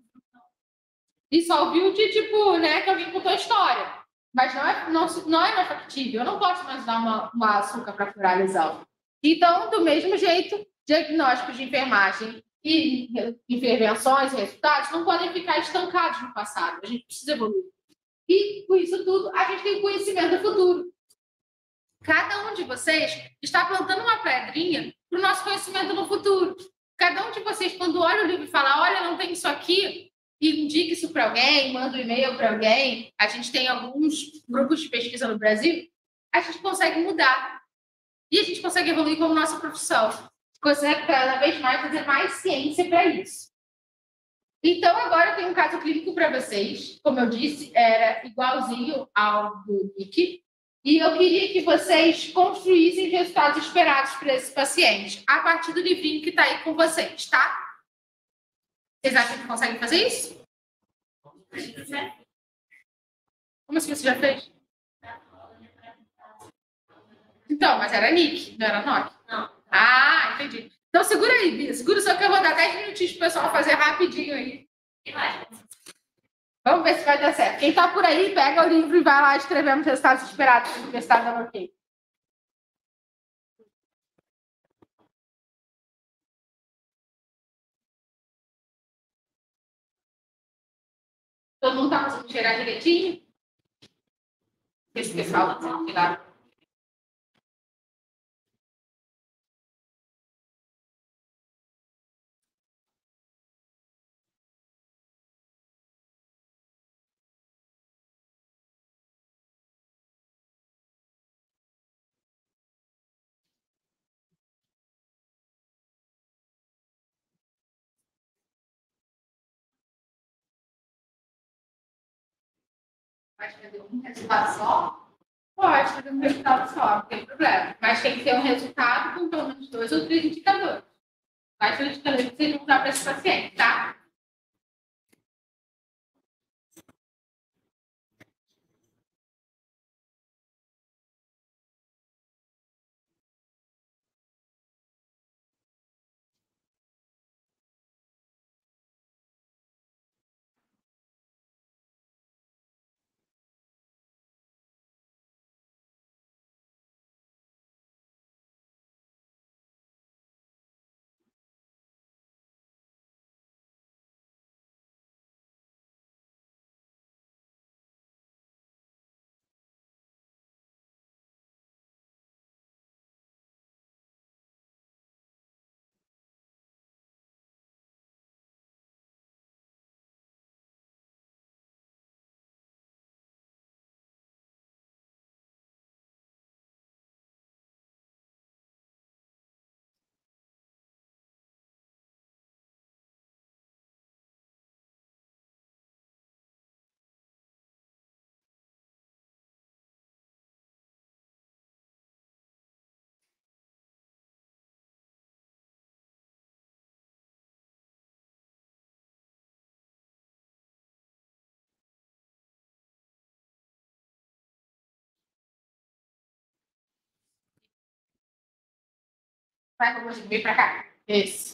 E só ouviu de tipo, né, que alguém contou a história. Mas não é mais factível. Eu não posso mais usar uma açúcar para curar a lesão. Então, do mesmo jeito, diagnósticos de enfermagem e intervenções e resultados não podem ficar estancados no passado. A gente precisa evoluir. E, com isso tudo, a gente tem conhecimento do futuro. Cada um de vocês está plantando uma pedrinha para o nosso conhecimento no futuro. Cada um de vocês, quando olha o livro e fala, olha, não tem isso aqui, e indica isso para alguém, manda um e-mail para alguém, a gente tem alguns grupos de pesquisa no Brasil, a gente consegue mudar. E a gente consegue evoluir como nossa profissão. Consegue cada vez mais fazer mais ciência para isso. Então, agora eu tenho um caso clínico para vocês. Como eu disse, era igualzinho ao do Nick. E eu queria que vocês construíssem os resultados esperados para esse paciente, a partir do livrinho que está aí com vocês, tá? Vocês acham que conseguem fazer isso? Como assim você já fez? Então, mas era Nick, não era Nock? Não. Ah, entendi. Então segura aí, Bia. Segura só que eu vou dar 10 minutinhos para o pessoal fazer rapidinho aí. Vamos ver se vai dar certo. Quem está por aí, pega o livro e vai lá escrevendo os resultados esperados para a universidade da ok. Todo mundo está conseguindo cheirar direitinho? Esse pessoal está cuidado. Pode fazer um resultado só? Pode fazer um resultado só, não tem problema. Mas tem que ter um resultado com pelo menos 2 ou 3 indicadores. Quais são os indicadores que vocês vão usar para esse paciente, tá? Vai, Robozinho, vem pra cá. Esse.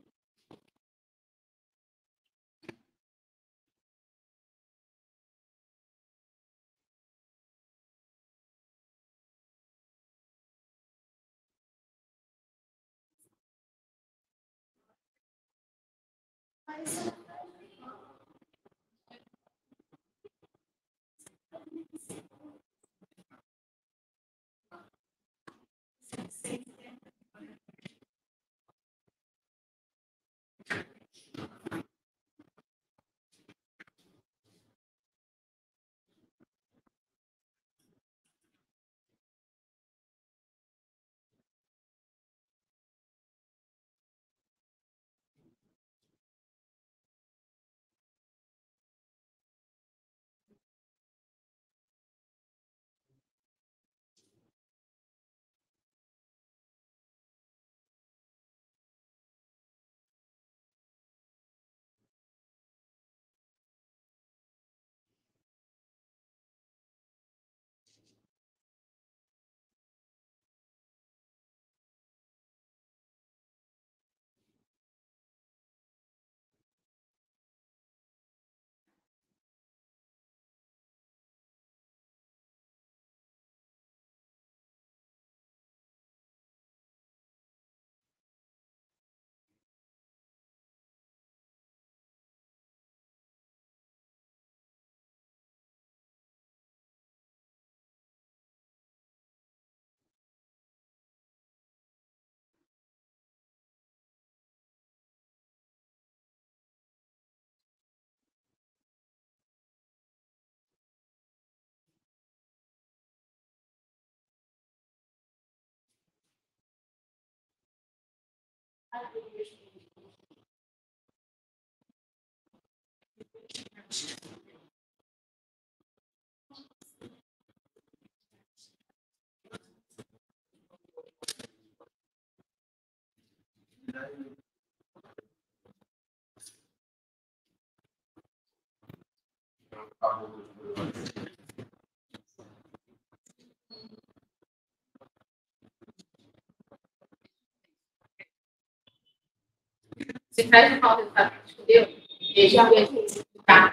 Você faz o qual resultado que escolheu? E já vê. Tá.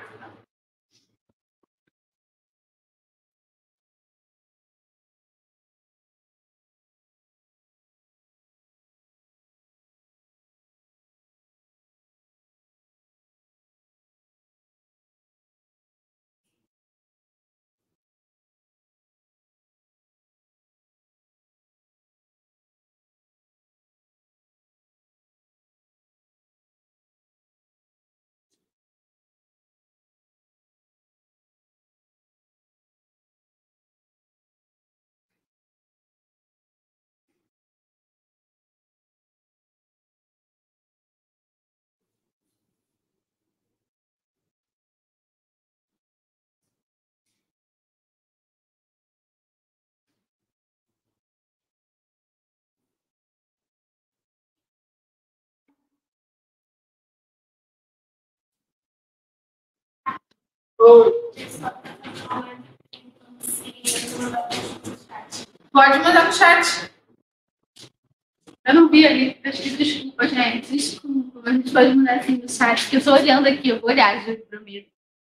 Pode mandar no chat. Eu não vi ali. Desculpa, gente. Desculpa. A gente pode mandar assim no chat, porque eu estou olhando aqui. Eu vou olhar, juro, prometo.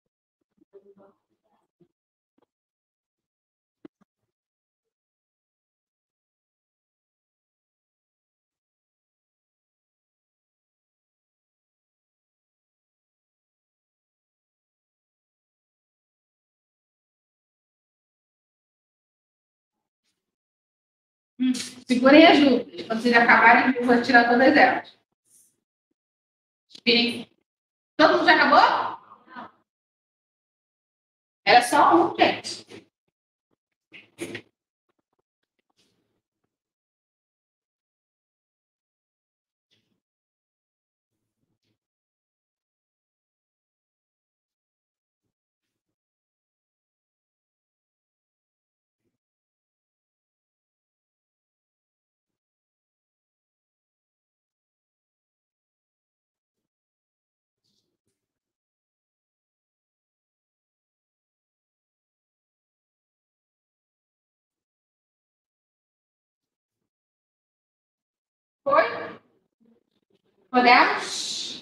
Segurem as dúvidas. Quando vocês acabarem, eu vou tirar todas elas. Experiência. Todo mundo já acabou? Não. Era só um, gente. Foi? Podemos?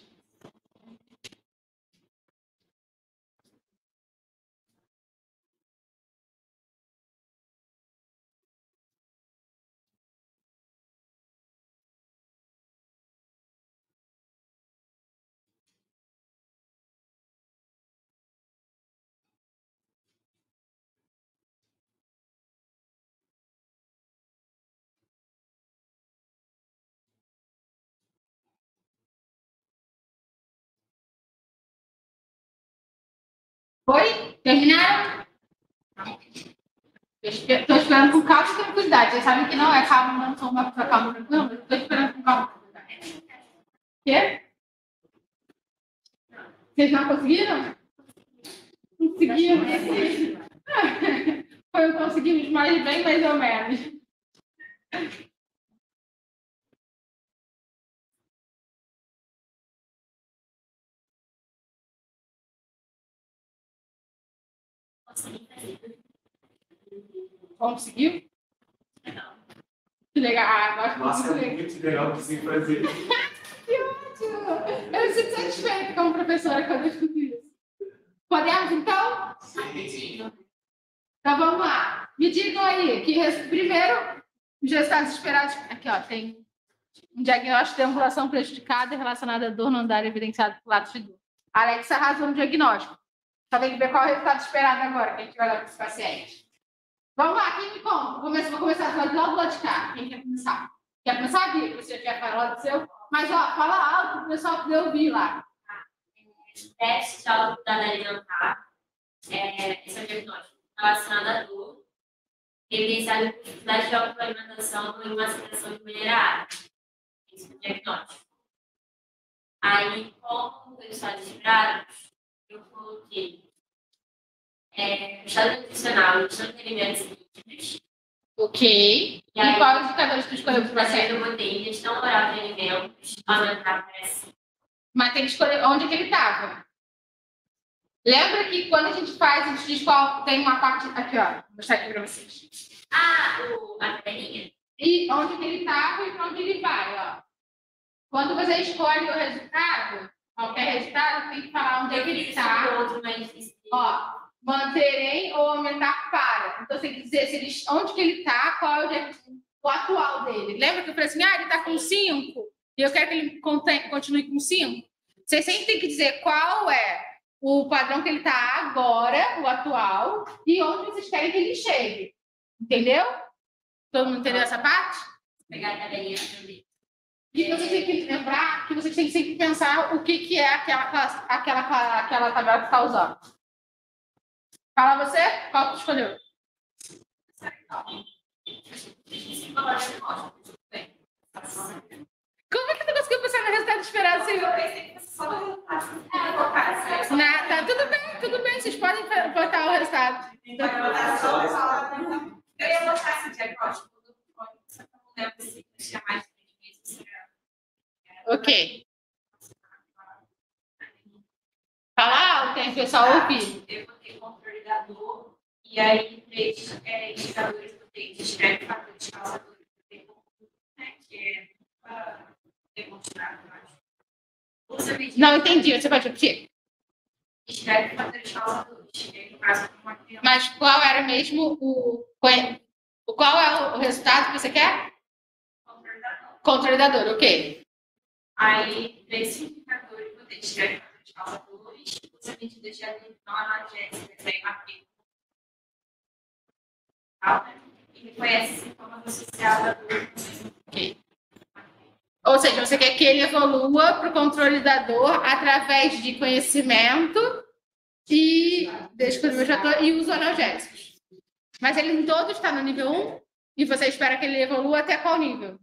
Foi? Terminaram? Estou esperando com calma e tranquilidade. Vocês sabem que não é calma, não sou uma pessoa calma e tranquila, mas estou esperando com calma e tranquilidade. Quê? Vocês não conseguiram? Conseguiram? Foi, conseguimos mais bem, mais ou menos. Conseguiu? Que legal. Ah, gosto Nossa, muito. é muito legal conseguir fazer. Que ótimo! Eu me sinto satisfeita como professora quando eu escuto isso. Podemos, então? Sim. Então, vamos lá. Me digam aí, primeiro, os resultados esperados. Aqui, ó, tem um diagnóstico de ambulação prejudicada relacionada à dor no andar evidenciado por lados de dor. A Alexa arrasou no diagnóstico. Só tem que ver qual é o resultado esperado agora, que a gente vai dar para os pacientes. Vamos lá, quem me conta? Vou começar a falar do lado de cá. Quem quer começar? Quer começar, Bia? Você já quer falar do seu? Mas, ó, fala alto para o pessoal poder ouvir lá. Teste de autocuidado alimentar. Esse é o diagnóstico relacionado à dor, evidenciado por dificuldade de autoalimentação e uma situação de maneira esse é o diagnóstico. Aí, como resultados esperados, eu coloquei estado nutricional, ingestão de alimentos líquidos. Ok. E aí, qual é o indicador que tu escolheu para o paciente? Eu botei ingestão oral de alimentos, aumentar para 5. Mas tem que escolher onde que ele estava. Lembra que quando a gente faz, a gente diz qual tem uma parte. Aqui, ó. Vou mostrar aqui para vocês. A tabelinha? E onde que ele estava e para onde ele vai, ó. Quando você escolhe o resultado, qualquer resultado, tem que falar onde é que ele está. Ó, manterem ou aumentar para. Então, você tem que dizer se ele, onde que ele está, qual é o atual dele. Lembra que eu falei assim, ele está com 5 e eu quero que ele continue com 5? Você sempre tem que dizer qual é o padrão que ele está agora, o atual, e onde vocês querem que ele chegue. Entendeu? Todo mundo entendeu essa parte? Vou pegar a tabelinha também. E você tem que lembrar que você tem que sempre pensar o que é aquela tabela que está usando. Fala você, qual que escolheu? Como é que tu conseguiu pensar no resultado esperado? Tá tudo bem, vocês podem botar o resultado. Eu ia botar esse diagnóstico do só que eu não lembro se tinha mais de 3 meses. Ok. Fala alto, tem pessoal ouvir. Eu botei controle da dor e aí 3 indicadores que eu tenho, descreve fatores causadores do corpo, né, que é demonstrado, acho. Não entendi, você pode repetir? Descreve fatores causadores, que aí no caso de uma criança. Mas qual era mesmo qual é o resultado que você quer? Controle da dor. Controle da dor, ok. Aí, 3 indicadores, eu botei descreve fatores causadores, usa medidas de não analgésicas, aí marquei. E reconhece sintomas associados à dor. Ok. Ou seja, você quer que ele evolua para o controle da dor através de conhecimento e uso analgésicos. Mas ele em todo está no nível 1 e você espera que ele evolua até qual nível?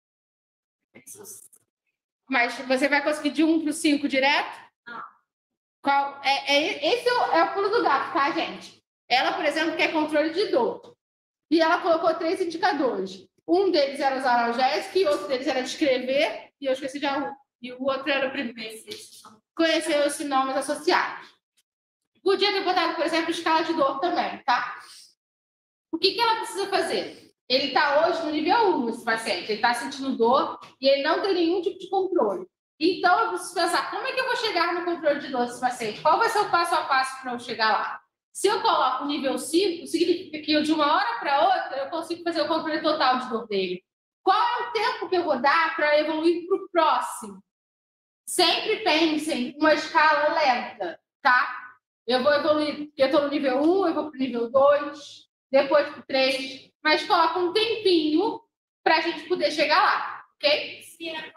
Mas você vai conseguir de 1 para o 5 direto? Não. Esse é o pulo do gato, tá, gente? Ela, por exemplo, quer controle de dor. E ela colocou 3 indicadores. Um deles era usar analgésico, e outro deles era descrever, e eu esqueci já um. E o outro era conhecer os sintomas associados. Podia ter botado, por exemplo, escala de dor também, tá? O que ela precisa fazer? Ele está hoje no nível 1, esse paciente. Ele está sentindo dor e ele não tem nenhum tipo de controle. Então, eu preciso pensar, como é que eu vou chegar no controle de dor desse paciente? Qual vai ser o passo a passo para eu chegar lá? Se eu coloco o nível 5, significa que de uma hora para outra eu consigo fazer o controle total de dor dele. Qual é o tempo que eu vou dar para evoluir para o próximo? Sempre pensem em uma escala lenta, tá? Eu vou evoluir, eu estou no nível 1, eu vou para o nível 2, depois para o 3, mas coloca um tempinho para a gente poder chegar lá, ok? Se é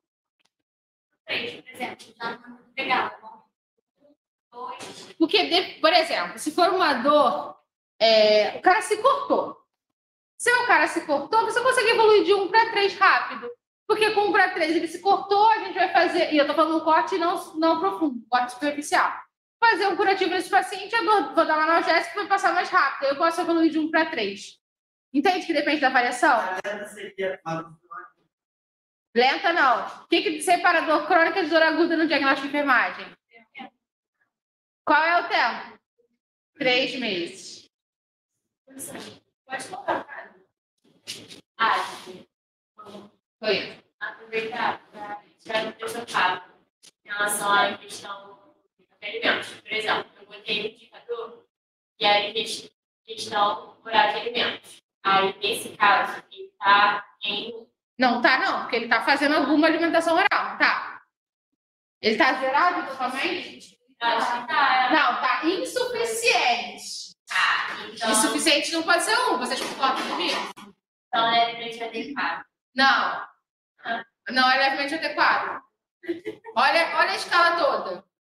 por exemplo, já não é muito legal, tá bom? 2. Porque, por exemplo, se for uma dor, o cara se cortou. Se o cara se cortou, você consegue evoluir de 1 para 3 rápido. Porque com 1 para 3 ele se cortou, a gente vai fazer... E eu estou falando um corte não profundo, corte superficial. Fazer um curativo nesse paciente, a dor, vou dar uma analgésica e vai passar mais rápido. Eu posso evoluir de 1 para 3. Entende que depende da variação? Lenta não. O que separa dor crônica de dor aguda no diagnóstico de enfermagem? Qual é o tempo? 3 meses. Pode colocar. Foi. Aproveitar para tirar o teu papo em relação à questão de alimentos. Por exemplo, eu botei um indicador e aí questão horário de alimentos. Aí, nesse caso, ele está em... Não tá não, porque ele tá fazendo alguma alimentação oral, não tá? Ele tá zerado totalmente? Acho que tá. Não, tá insuficiente. Então, Insuficiente não pode ser 1, vocês concordam comigo? então levemente adequado. Não. Não é levemente adequado. Olha a escala toda.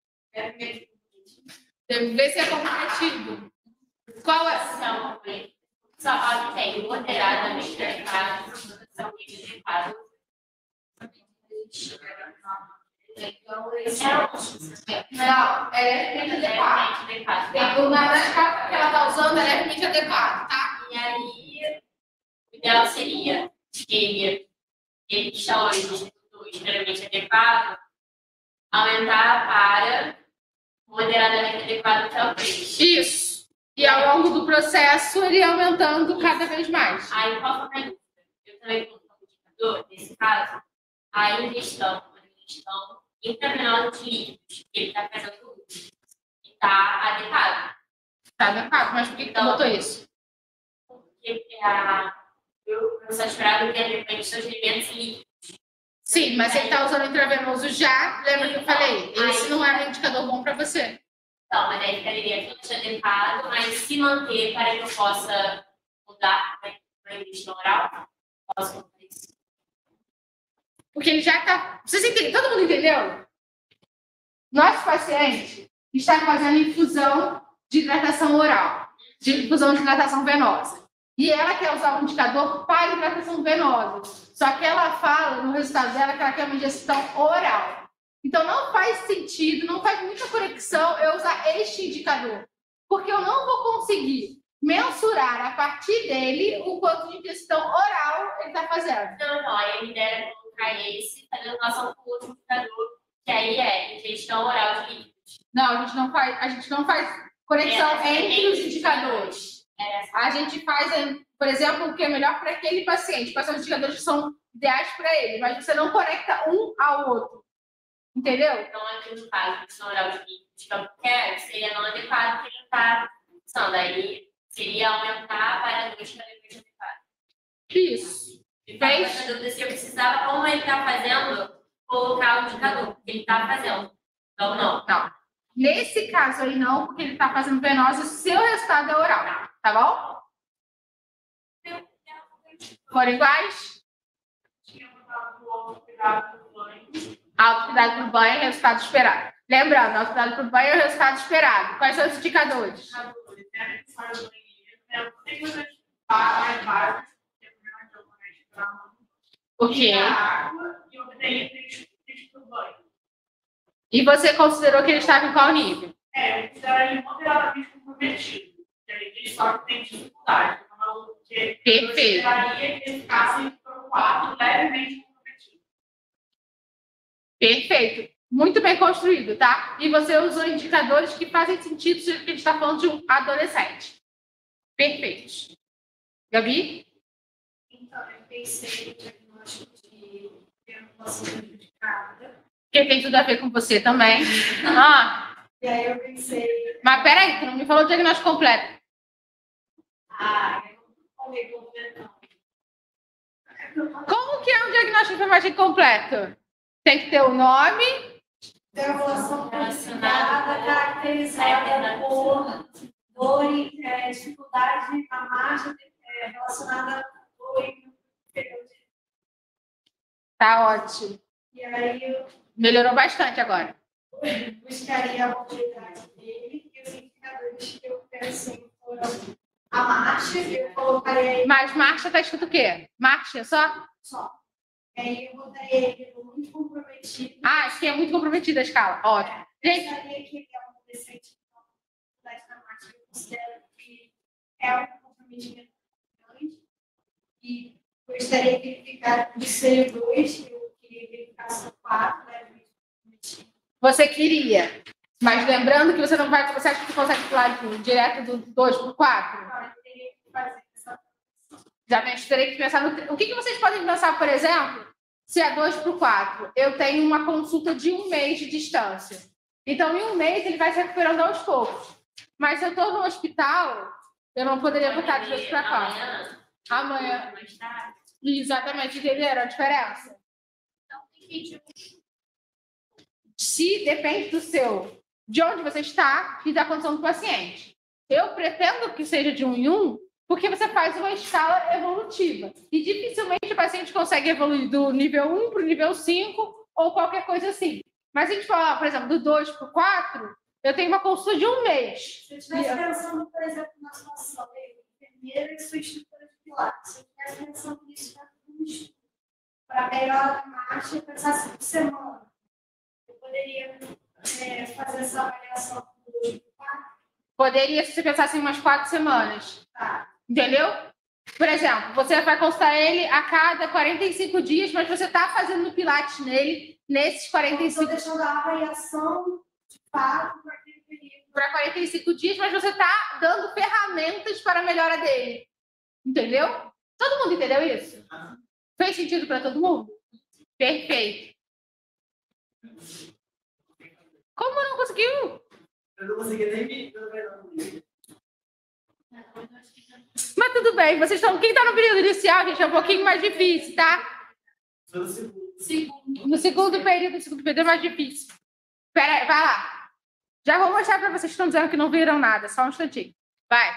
Deve ver se é comprometido. Qual é? Só tem moderadamente adequado, totalmente adequado. Não, é levemente adequado. Na escala que ela tá usando é levemente adequado, tá? E aí, o ideal seria que ele está hoje extremamente adequado, aumentar para moderadamente adequado até o 3. Isso. E ao longo do processo, ele ia aumentando cada vez mais. Aí, qual foi a dúvida? Eu também coloquei um indicador, nesse caso, a ingestão intravenosa de líquidos, que ele está fazendo uso, e está adequado. Tá adequado, mas por que tu botou isso? Porque eu sou esperado que ele depende dos seus alimentos líquidos. Sim, mas se ele está usando intravenoso já, lembra que eu falei? Esse não é um indicador bom para você. Então, mas aí ficaria tudo adequado, mas se manter para que eu possa mudar para a ingestão oral, posso fazer isso. Porque ele já está... Vocês entendem? Todo mundo entendeu? Nosso paciente está fazendo infusão de hidratação oral, de infusão de hidratação venosa. E ela quer usar um indicador para hidratação venosa. Só que ela fala, no resultado dela, que ela quer uma ingestão oral. Então, não faz sentido, não faz muita conexão eu usar este indicador. Porque eu não vou conseguir mensurar a partir dele o quanto de ingestão oral ele está fazendo. Não, aí a ideia é colocar esse, fazendo relação com o outro indicador, que aí é ingestão oral de líquidos. Não, a gente não faz conexão entre os indicadores. A gente faz, por exemplo, o que é melhor para aquele paciente, quais são os indicadores que são ideais para ele, mas você não conecta um ao outro. Entendeu? Então, aqui no caso, ingestão oral de líquidos que eu quero, seria não adequado, porque ele está usando. Aí seria aumentar para 2 para depois adequado. Isso. Fez? Dúvida se eu precisava, como ele está fazendo, colocar o indicador que ele está fazendo. Então, não. Não. Nesse caso aí, não, porque ele está fazendo venosa, seu resultado é oral. Tá bom? Foram iguais? Autocuidado por banho, resultado esperado. Lembrando, autocuidado por banho é o resultado esperado. Quais são os indicadores? O quê? E você considerou que ele estava em qual nível? Eu considero ele moderadamente comprometido. Ele só tem dificuldade. Perfeito. Eu esperaria que ele ficasse preocupado, levemente comprometido. Perfeito. Muito bem construído, tá? E você usou indicadores que fazem sentido se a gente está falando de um adolescente. Perfeito. Gabi? pensei no diagnóstico de perambulação prejudicada. Que tem tudo a ver com você também. Ah, E aí eu pensei, mas peraí, tu não me falou o diagnóstico completo. eu não falei completo, não. Como que é um diagnóstico de enfermagem completo? Tem que ter o nome. Perambulação prejudicada caracterizada por dor e dificuldade na margem relacionada à dor e período. Tá ótimo. E aí eu Melhorou bastante agora. buscaria a mobilidade dele e os indicadores que eu pensei foram a marcha, eu colocaria Mas marcha tá escrito o quê? Marcha só? só. E aí eu botaria ele muito comprometido. Ah, acho que é muito comprometida a escala. Ótimo. Eu Gente, gostaria que ele é um adolescente com dificuldade na marcha. Eu considero que é um comprometimento grande. E gostaria que ele ficasse de ser 2, eu queria que ele ficasse 4, levemente comprometido. você queria. Mas lembrando que você não vai. Você acha que consegue pular direto do 2 para o 4? Então, eu teria que fazer essa. Já terei que pensar no. O que vocês podem pensar, por exemplo, se é 2 para o 4? Eu tenho uma consulta de 1 mês de distância. Então, em 1 mês, ele vai se recuperando aos poucos. Mas se eu estou no hospital, eu não poderia botar de 2 para 4. Amanhã. Mais tarde. Exatamente, entenderam a diferença? Então, tem que Se depende do seu, de onde você está e da condição do paciente. Eu pretendo que seja de 1 em 1, porque você faz uma escala evolutiva. E dificilmente o paciente consegue evoluir do nível 1 para o nível 5 ou qualquer coisa assim. Mas se a gente falar, por exemplo, do 2 para o 4, eu tenho uma consulta de 1 mês. Se eu estivesse pensando, por exemplo, na situação de enfermeira e sua instrutora de pilates, se eu estivesse pensando nisso para melhorar a marcha, pensar 5 semanas, eu poderia fazer essa avaliação com 2 por 4. Poderia, se você pensasse em umas 4 semanas. Tá. Entendeu? Por exemplo, você vai consultar ele a cada 45 dias, mas você está fazendo pilates nele nesses 45 Estou deixando a avaliação de fato para aquele período. para 45 dias, mas você está dando ferramentas para a melhora dele. Entendeu? Todo mundo entendeu isso? Fez sentido para todo mundo? Perfeito. Como não conseguiu? Eu não consegui nem me. Mas tudo bem, vocês estão. Quem está no período inicial, gente, é um pouquinho mais difícil, tá? No segundo período é mais difícil. Espera aí, vai lá. Já vou mostrar para vocês que estão dizendo que não viram nada, só um instantinho. Vai.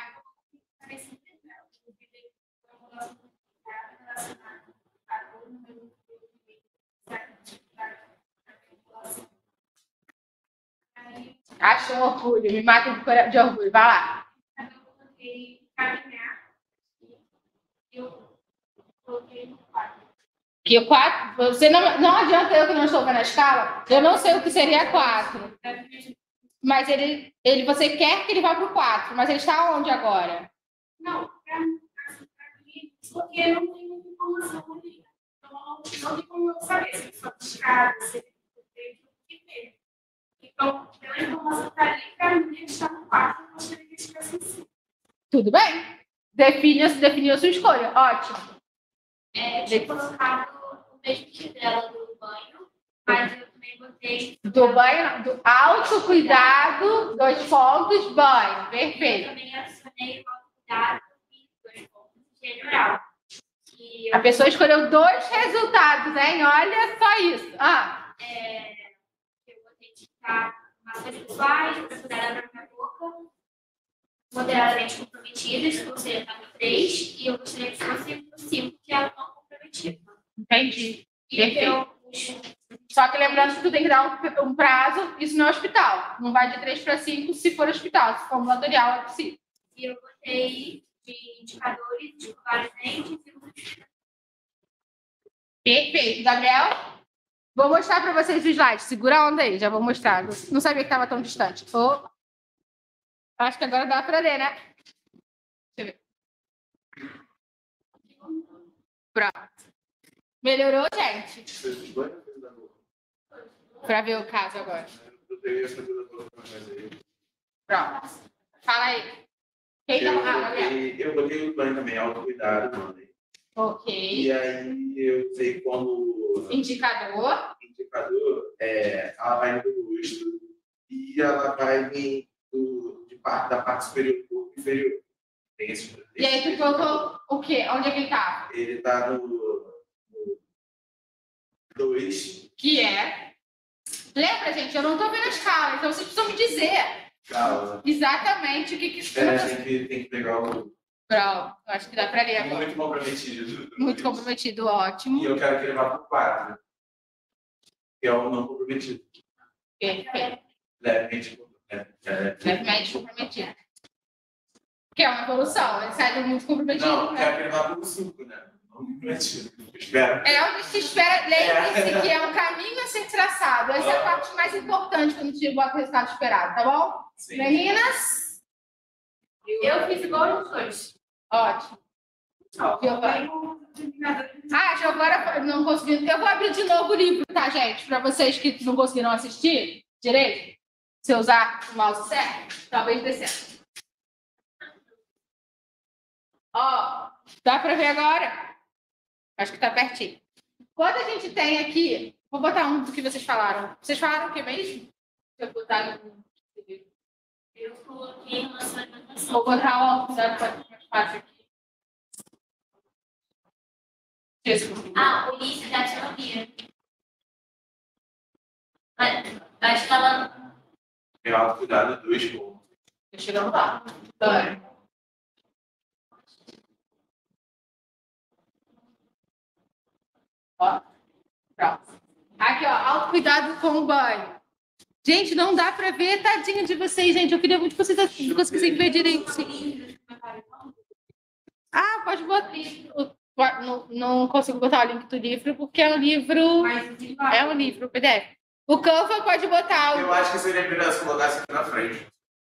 Acho um orgulho, me matem de orgulho. Vai lá. Eu coloquei caminhar. Eu coloquei no 4. Que o 4, você não adianta eu que não estou vendo a escala, eu não sei o que seria 4. Mas você quer que ele vá para o 4, mas ele está onde agora? Não, para mim, porque eu não tenho muita informação ali. Então, não tem como eu saber se ele foi buscado, se ele foi feito. Então, pela informação que está ali, para mim, ele está no 4, eu gostaria que ele estivesse em 5. Tudo bem. Definiu a sua escolha. Ótimo. Tinha colocado o mesmo que dela do banho, mas eu também botei. Do banho, do autocuidado, 2 pontos, banho. Eu Perfeito. também adicionei o autocuidado e 2 pontos general. E A pessoa escolheu 2 resultados, hein? Olha só isso. eu botei de ficar massas pessoais, para cuidar da própria boca, moderadamente comprometidas, ou seja, está no 3, e eu gostaria que fosse no 5, que é o não comprometido. Entendi. E Perfeito. eu puxo. Só que lembrando que tu tem que dar um prazo, isso não é hospital. Não vai de 3 para 5 se for hospital. Se for ambulatorial, é possível. E eu botei de indicadores, de escovar os dentes e uso. Perfeito. Gabriel? Vou mostrar para vocês o slide. Segura a onda aí, já vou mostrar. Não sabia que estava tão distante. Acho que agora dá para ler, né? Deixa eu ver. Pronto. Melhorou, gente? Para ver o caso agora. Pronto. Fala aí. Quem tá... Gabriel. Eu botei o banho também, autocuidado, mano. Ok. E aí eu usei como Indicador. ela vai do rosto e ela vai vir da parte superior do corpo inferior. Tem E aí tu colocou o quê? Onde é que ele tá? Ele tá no 2. Que é... Lembra, gente? Eu não tô vendo a escala, então vocês precisam me dizer exatamente o que isso tem que pegar o... Pronto, eu acho que dá para ler agora. Muito comprometido. Muito comprometido, ótimo. E eu quero que ele vá para o 4. Que é o não comprometido. Perfeito. Levemente Comprometido. Que é uma evolução, ele sai do muito comprometido. Não, né? quero que ele vá para o 5, né? Não comprometido. Espero. É onde se espera. Lembre-se que é um caminho a ser traçado. Essa é a parte mais importante quando a gente bota o resultado esperado, tá bom? Sim. Meninas? Eu fiz igual os dois. Ótimo. Giovana. Giovana não conseguiu. Eu vou abrir de novo o livro, tá, gente? Para vocês que não conseguiram assistir direito. Se eu usar o mouse certo, talvez dê certo. Ó, dá para ver agora? Acho que tá pertinho. Quando a gente tem aqui, vou botar um do que vocês falaram. Vocês falaram o que mesmo? Deixa eu botar no... Eu coloquei relação à alimentação. Vou botar o cuidado mais fácil aqui. O Ulisses da terapia. Acho que ela... Meu autocuidado 2 pontos. Chegando lá. Banho. Ó. Pronto. Aqui, ó. Autocuidado com o banho. Gente, não dá pra ver, tadinha de vocês, gente. Eu queria muito que vocês conseguissem ver direito. Pode botar. Não consigo botar o link do livro, porque é um livro. É um livro, PDF. O Canva pode botar. Eu acho que seria melhor se colocasse aqui na frente.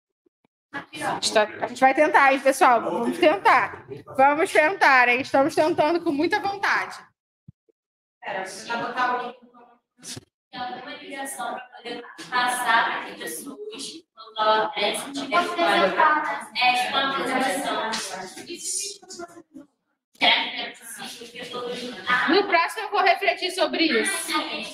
A gente vai tentar, hein, pessoal? Vamos tentar. Vamos tentar, hein? Estamos tentando com muita vontade. Você vai botar o link ela tem uma ligação para poder passar para as pessoas quando ela aparece, se tiver tipo uma apresentação. No próximo eu vou refletir sobre isso.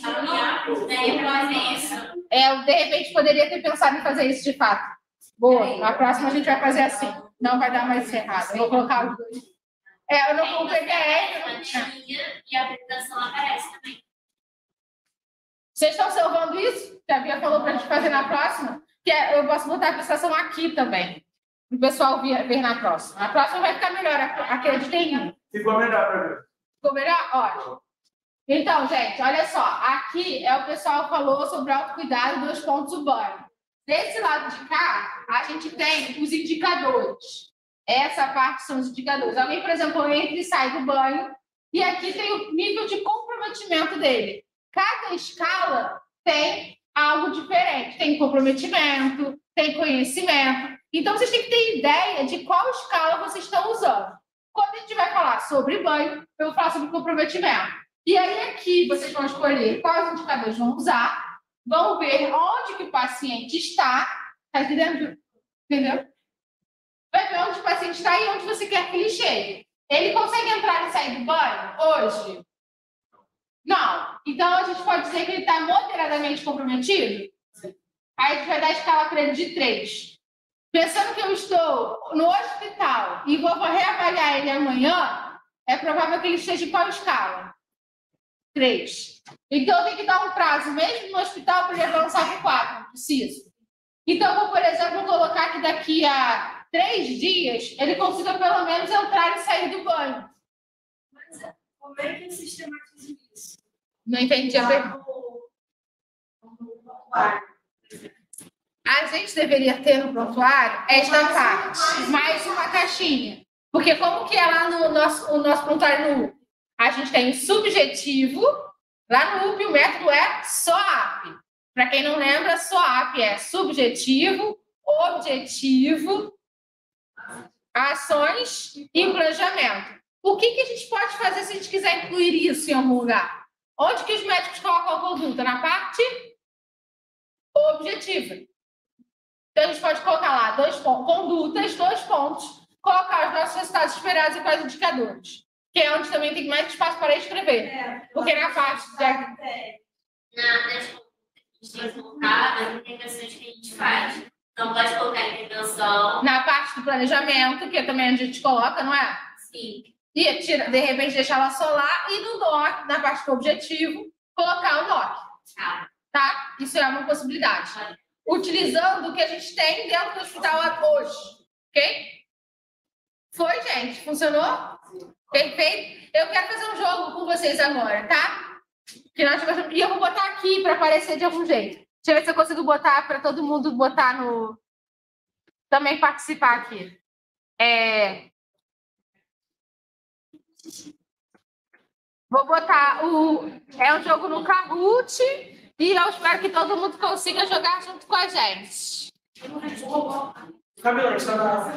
De repente poderia ter pensado em fazer isso de fato. Boa, na próxima a gente vai fazer assim. Não vai dar mais errado. Eu vou colocar os dois. Eu não vou pegar e a apresentação aparece também. Vocês estão salvando isso? Que a Bia falou para a gente fazer na próxima? Eu posso botar a apresentação aqui também. Para o pessoal ver na próxima. Na próxima vai ficar melhor, acreditem em mim. Ficou melhor para ver. Ficou melhor? Ótimo. Então, gente, olha só. Aqui o pessoal falou sobre autocuidado, 2 pontos o banho. Desse lado de cá, a gente tem os indicadores. Essa parte são os indicadores. Alguém, por exemplo, entra e sai do banho. E aqui tem o nível de comprometimento dele. Cada escala tem algo diferente. Tem comprometimento, tem conhecimento. Então, vocês têm que ter ideia de qual escala vocês estão usando. Quando a gente vai falar sobre banho, eu vou falar sobre comprometimento. E aí, aqui, vocês vão escolher quais indicadores vão usar, vão ver onde que o paciente está. Está entendendo? Entendeu? Vai ver onde o paciente está e onde você quer que ele chegue. Ele consegue entrar e sair do banho hoje? Não. Então, a gente pode dizer que ele está moderadamente comprometido? Aí a gente vai dar a escala para ele de 3. Pensando que eu estou no hospital e vou reavaliar ele amanhã, é provável que ele esteja em qual escala? 3. Então, eu tenho que dar um prazo, mesmo no hospital, para ele avançar para 4. Não preciso. Então, eu vou, por exemplo, colocar que daqui a 3 dias ele consiga pelo menos entrar e sair do banho. Mas como é que sistematiza isso? Não entendi a pergunta. A gente deveria ter no prontuário esta parte, mais uma caixinha. Porque como que é lá no nosso prontuário no UP? A gente tem o subjetivo, lá no UP o método é SOAP. Para quem não lembra, SOAP é subjetivo, objetivo, ações e planejamento. O que a gente pode fazer se a gente quiser incluir isso em algum lugar? Onde que os médicos colocam a conduta? Na parte objetiva. Então, a gente pode colocar lá 2 pontos, condutas, 2 pontos, colocar os nossos resultados esperados e quais indicadores. que é onde também tem mais espaço para escrever. Porque na parte Na gente tem que colocar as intervenções que a gente faz. Não pode colocar intervenção. na parte do planejamento, que é também onde a gente coloca, não é? Sim. E de repente deixar ela só lá e no doc, na parte do objetivo, colocar o doc. Tá? Isso é uma possibilidade. Utilizando o que a gente tem dentro do hospital hoje. Ok? Foi, gente? Funcionou? Perfeito? Eu quero fazer um jogo com vocês agora, tá? E eu vou botar aqui para aparecer de algum jeito. Deixa eu ver se eu consigo botar para todo mundo botar no... Também participar aqui. Vou botar o... É um jogo no Kahoot e eu espero que todo mundo consiga jogar junto com a gente. Camila, está na...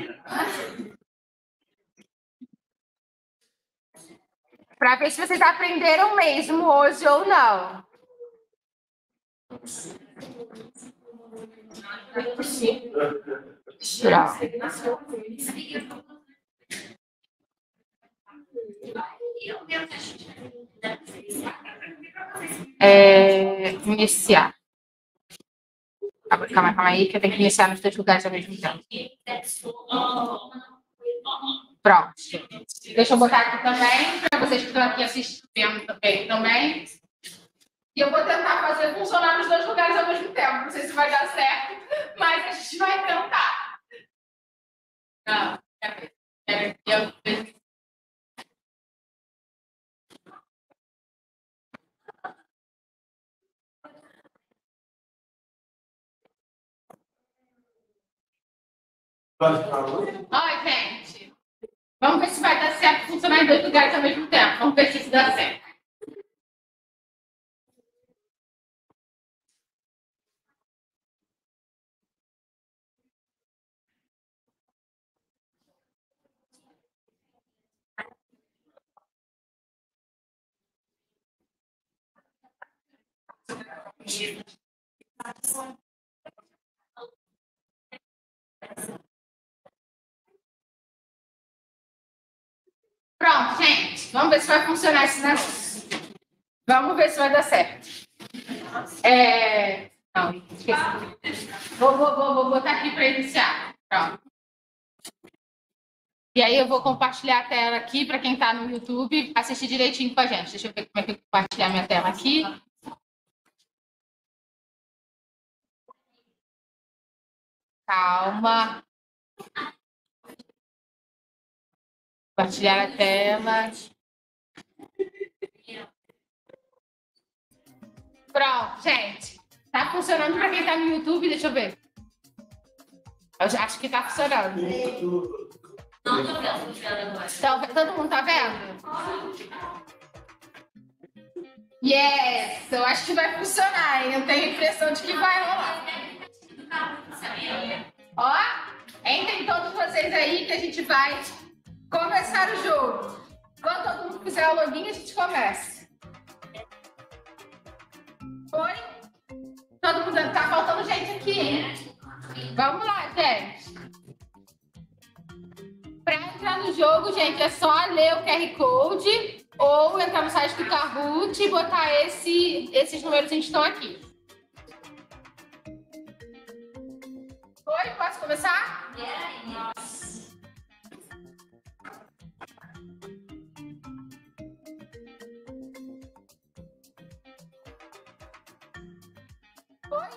Para ver se vocês aprenderam mesmo hoje ou não. Iniciar. Calma aí, que eu tenho que iniciar nos 2 lugares ao mesmo tempo. Pronto. Deixa eu botar aqui também, para vocês que estão aqui assistindo também. E eu vou tentar fazer funcionar nos 2 lugares ao mesmo tempo. Não sei se vai dar certo, mas a gente vai tentar. Não, Oi, gente. Vamos ver se vai dar certo funcionar em 2 lugares ao mesmo tempo. Vamos ver se isso dá certo. Pronto, gente. Vamos ver se vai funcionar esse negócio. Vamos ver se vai dar certo. Não, esqueci. Vou botar aqui para iniciar. Pronto. E aí eu vou compartilhar a tela aqui para quem está no YouTube assistir direitinho com a gente. Deixa eu ver como é que eu vou compartilhar minha tela aqui. Calma. Compartilhar a tela. Pronto, gente. Tá funcionando para quem está no YouTube? Deixa eu ver. Eu já acho que tá funcionando. Não tô vendo funcionando agora. Então, todo mundo tá vendo? Yes! Eu acho que vai funcionar, hein? Eu tenho a impressão de que vai rolar. Ó, entrem todos vocês aí que a gente vai começar o jogo. Quando todo mundo fizer o login, a gente começa. Foi? Todo mundo tá faltando gente aqui, hein? Vamos lá, gente. Para entrar no jogo, gente, é só ler o QR Code ou entrar no site do Kahoot e botar esses números que estão aqui. Oi, posso começar? Oi?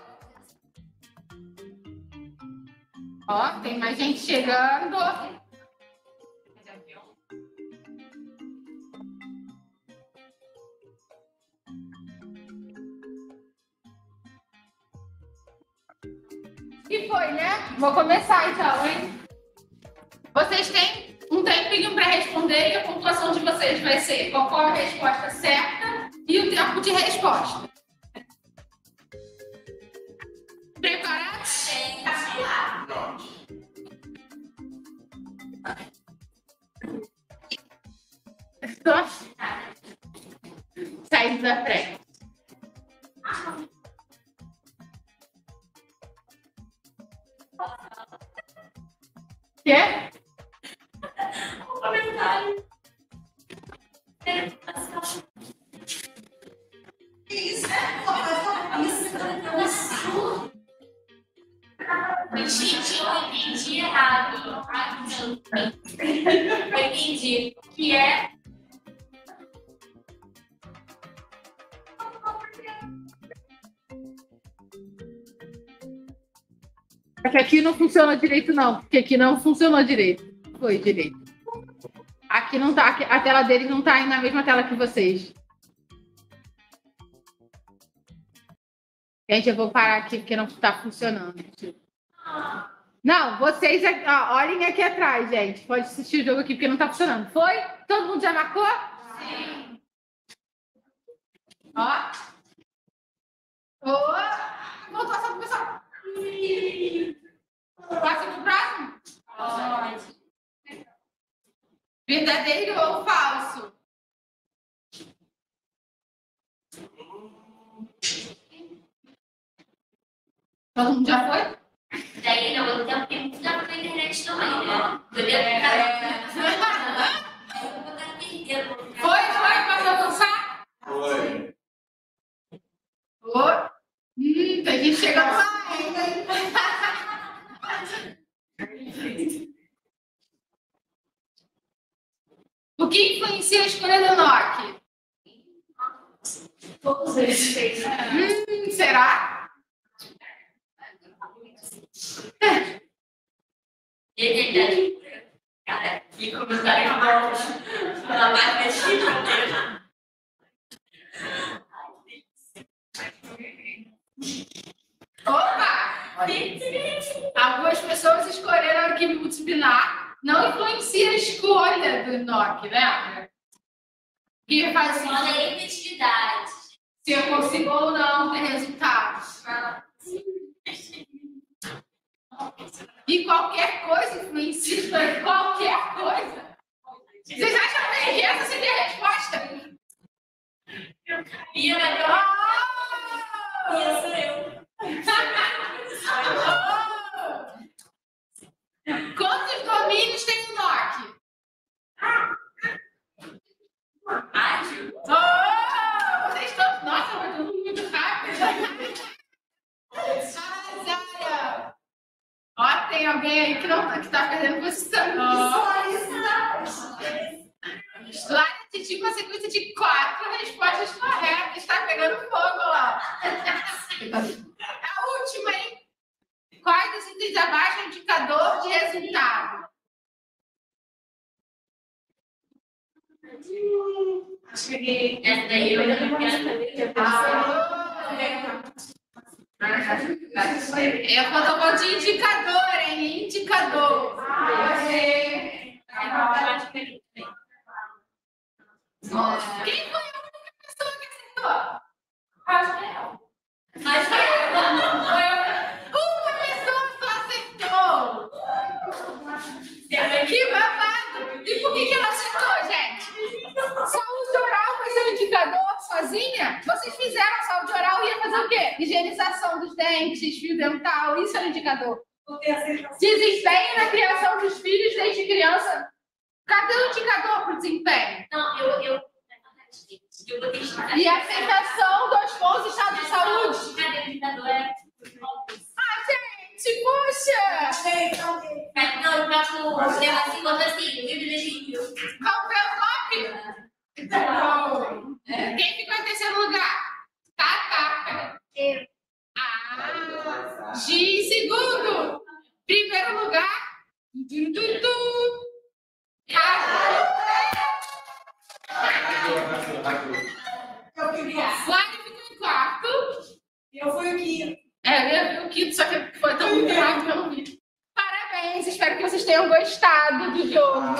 Ó, tem mais gente chegando. E foi, né? Vou começar então, hein? Vocês têm um tempinho para responder e a pontuação de vocês vai ser qual foi a resposta certa e o tempo de resposta. Preparados? Saindo da frente. Quê? Comentário. Gente, eu entendi errado. Eu entendi que é. É que aqui não funciona direito, não. Porque aqui não funcionou direito. Foi direito. Aqui não tá. A tela dele não tá aí na mesma tela que vocês. Gente, eu vou parar aqui porque não tá funcionando. Não, vocês ó, olhem aqui atrás, gente. Pode assistir o jogo aqui porque não tá funcionando. Foi? Todo mundo já marcou? Sim. Ó. Voltou a sua pessoal. Passa pro próximo? Pode. Verdadeiro ou falso? Todo mundo já foi? Daí não, eu tenho que mudar pra internet também, né? Eu devo ficar. Foi? Pode avançar? Foi. Foi? Tem gente chegando lá ainda, hein? O que influencia a escolha do Enoque? Todos eles fez. Será? Cara, que comentário bom. Ela vai mexer com Opa! Algumas pessoas escolheram a arquivo multidisciplinar. Não influencia a escolha do Enoque, né? Que faz só da efetividade. se eu consigo ou não ter resultados. E qualquer coisa influencia em qualquer coisa. Vocês acham que essa seria a resposta? Eu cabia naquela. Ia sou eu. Quantos domínios tem o Enoque? Vocês estão. Nossa, mas tudo muito rápido. Zara! Ó, tem alguém aí que está perdendo posição. Lara, te tive uma sequência de 4 respostas corretas. Está pegando fogo lá. A última, hein? Quais dos itens abaixo é o indicador de resultado? Acho que Essa daí eu não Eu falando de indicador, hein? Indicador. Quem foi a única pessoa que acertou? Rafael. Uma pessoa só acertou. Que babado. E por que ela acertou, gente? Saúde oral vai ser um indicador sozinha? Vocês fizeram saúde oral e ia fazer o quê? Higienização dos dentes, fio dental, isso é um indicador. Desempenho na criação dos filhos desde criança. Cadê o indicador para o desempenho? Não, eu vou testar. E a aceitação dos bons estados de saúde. Cadê o indicador? É. Gente, poxa! Não, eu faço assim, bota assim, privilégio. Qual foi o top? Quem ficou em terceiro lugar? Tá. Gi em segundo. Primeiro lugar. eu queria. Flávia ficou em quarto. Eu fui o quinto. Eu ia ver o quinto, só que foi tão muito rápido que eu não vi. Parabéns, espero que vocês tenham gostado do jogo.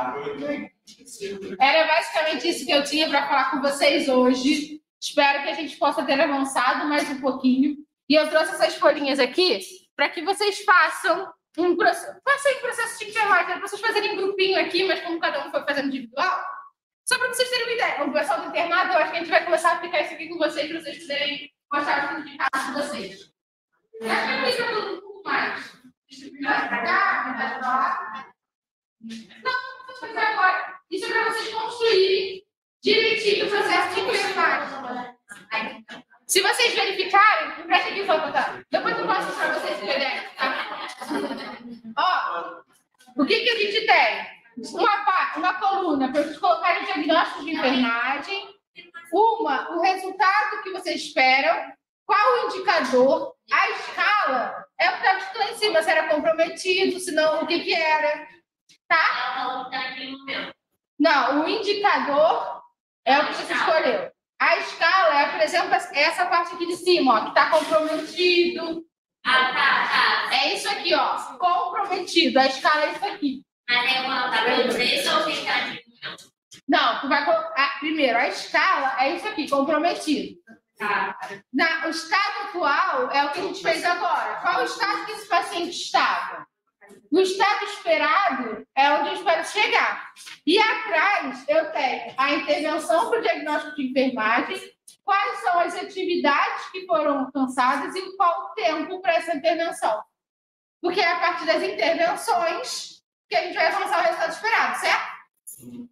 Era basicamente isso que eu tinha para falar com vocês hoje. Espero que a gente possa ter avançado mais um pouquinho. E eu trouxe essas folhinhas aqui para que vocês façam um processo de enfermagem, para vocês fazerem em grupinho aqui, mas como cada um foi fazendo individual. Só para vocês terem uma ideia. O pessoal do internado, eu acho que a gente vai começar a aplicar isso aqui com vocês, para vocês poderem mostrar os resultados de vocês. Acho que aplica tudo um pouco mais. Vai pra cá, vai pra lá. Não, vou fazer agora. Isso é para vocês construírem direitinho o processo de enfermagem. Se vocês verificarem, presta atenção, tá? Depois eu passo para vocês o PDF, tá? Ó, o que a gente tem? Uma coluna para vocês colocarem diagnósticos de enfermagem, o resultado que vocês esperam, qual o indicador, a escala, é o que está escrito lá em cima, se era comprometido, se não, o que era, tá? Não, o indicador é o que você escolheu. A escala é, por exemplo, essa parte aqui de cima, ó, que está comprometido. É isso aqui, ó, comprometido. A escala é isso aqui. Mas aí eu vou anotar todos esses ou tentar de Não, tu vai colocar. Primeiro, a escala é isso aqui, comprometido. O estado atual é o que a gente fez agora. Qual o estado que esse paciente estava? O estado esperado é onde eu espero chegar. E atrás eu tenho a intervenção para o diagnóstico de enfermagem, quais são as atividades que foram alcançadas e qual o tempo para essa intervenção. Porque é a partir das intervenções que a gente vai alcançar o resultado esperado, certo? Sim.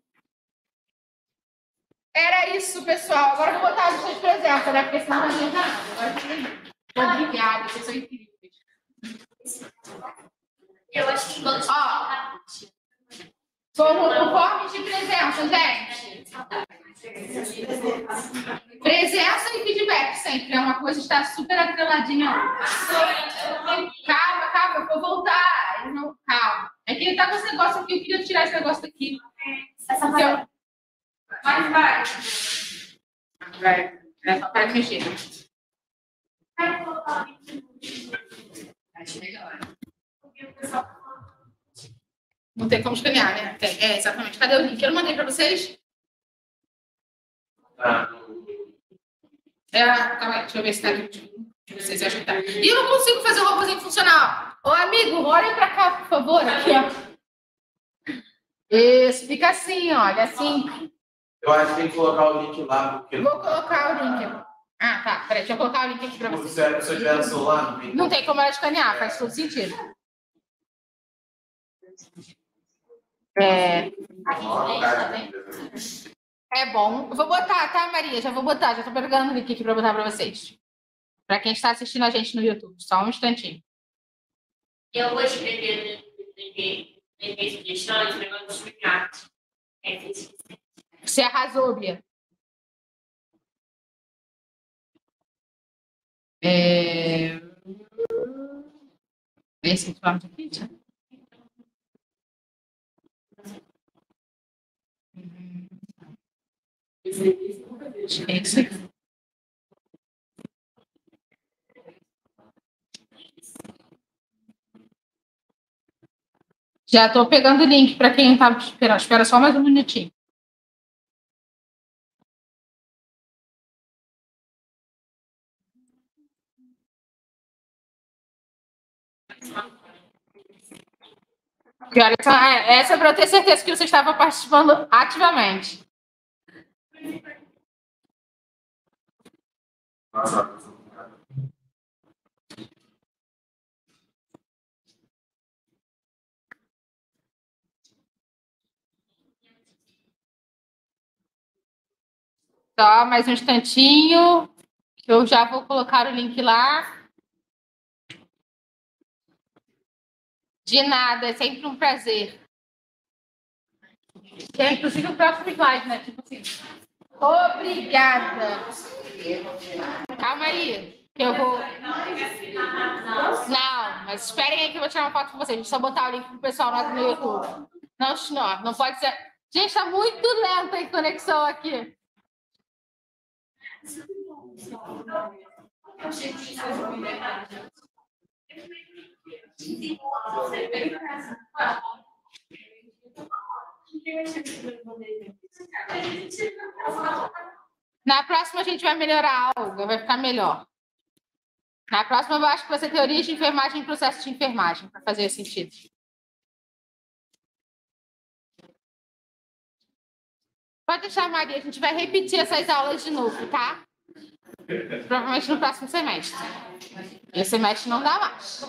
Era isso, pessoal. Agora eu vou botar a lista de presença, né? Porque senão não adianta nada. Obrigada, vocês são incríveis. Eu acho que todos. Conforme de presença, gente. Presença e feedback sempre. É uma coisa que está super atreladinha. Calma, eu vou voltar. Não, calma. É que ele tá com esse negócio aqui. Eu queria tirar esse negócio daqui. Vai. É só para mexer. Acho melhor. Não tem como escanear, né? É, exatamente. Cadê o link? Eu não mandei para vocês? Calma aí, deixa eu ver se tá aqui. Vocês acham que tá. E eu não consigo fazer o robôzinho funcionar. Ô, amigo, olhem para cá, por favor. Aqui, ó. Isso, fica assim, olha, assim. Eu acho que tem que colocar o link lá. Porque... Vou colocar o link. Ah, tá. Peraí, deixa eu colocar o link aqui para vocês. Se eu tiver no celular, não tem como ela escanear, faz todo sentido. É bom. Eu vou botar, tá, Maria? Já vou botar, já tô pegando o link aqui para botar para vocês. Para quem está assistindo a gente no YouTube. Só um instantinho. Eu vou escrever no sugestões para não explicar. Você arrasou, Bia. Esse formato aqui, já? Esse aqui. Já estou pegando o link para quem estava esperando. Espera só mais um minutinho. Essa é para eu ter certeza que você estava participando ativamente. Só mais um instantinho, que eu já vou colocar o link lá. De nada, é sempre um prazer. Que é inclusive o próximo slide, né? Tipo assim. Obrigada. Calma aí, que eu vou. Não, mas esperem aí que eu vou tirar uma foto com vocês. Deixa eu só botar o link pro pessoal no YouTube. Não pode ser. Gente, tá muito lenta a conexão aqui. Na próxima a gente vai melhorar algo, vai ficar melhor. Na próxima eu acho que vai ser teoria de enfermagem e processo de enfermagem, para fazer sentido. Pode deixar, Maria, a gente vai repetir essas aulas de novo, tá? Provavelmente no próximo semestre. Esse semestre não dá mais.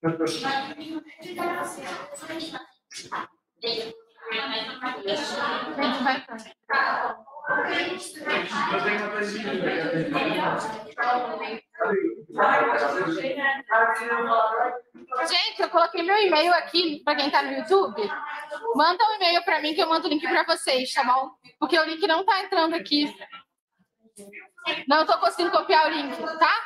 Gente, eu coloquei meu e-mail aqui para quem está no YouTube. Manda um e-mail para mim que eu mando o link para vocês, tá bom? Porque o link não está entrando aqui. Não estou conseguindo copiar o link, tá?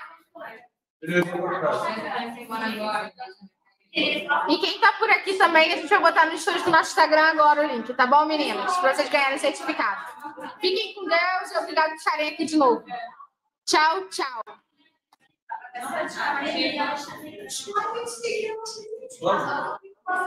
E quem tá por aqui também, a gente vai botar no stories do nosso Instagram agora o link, tá bom, meninas? Para vocês ganharem certificado. Fiquem com Deus e obrigado por estarem aqui de novo. Tchau, tchau. Tchau.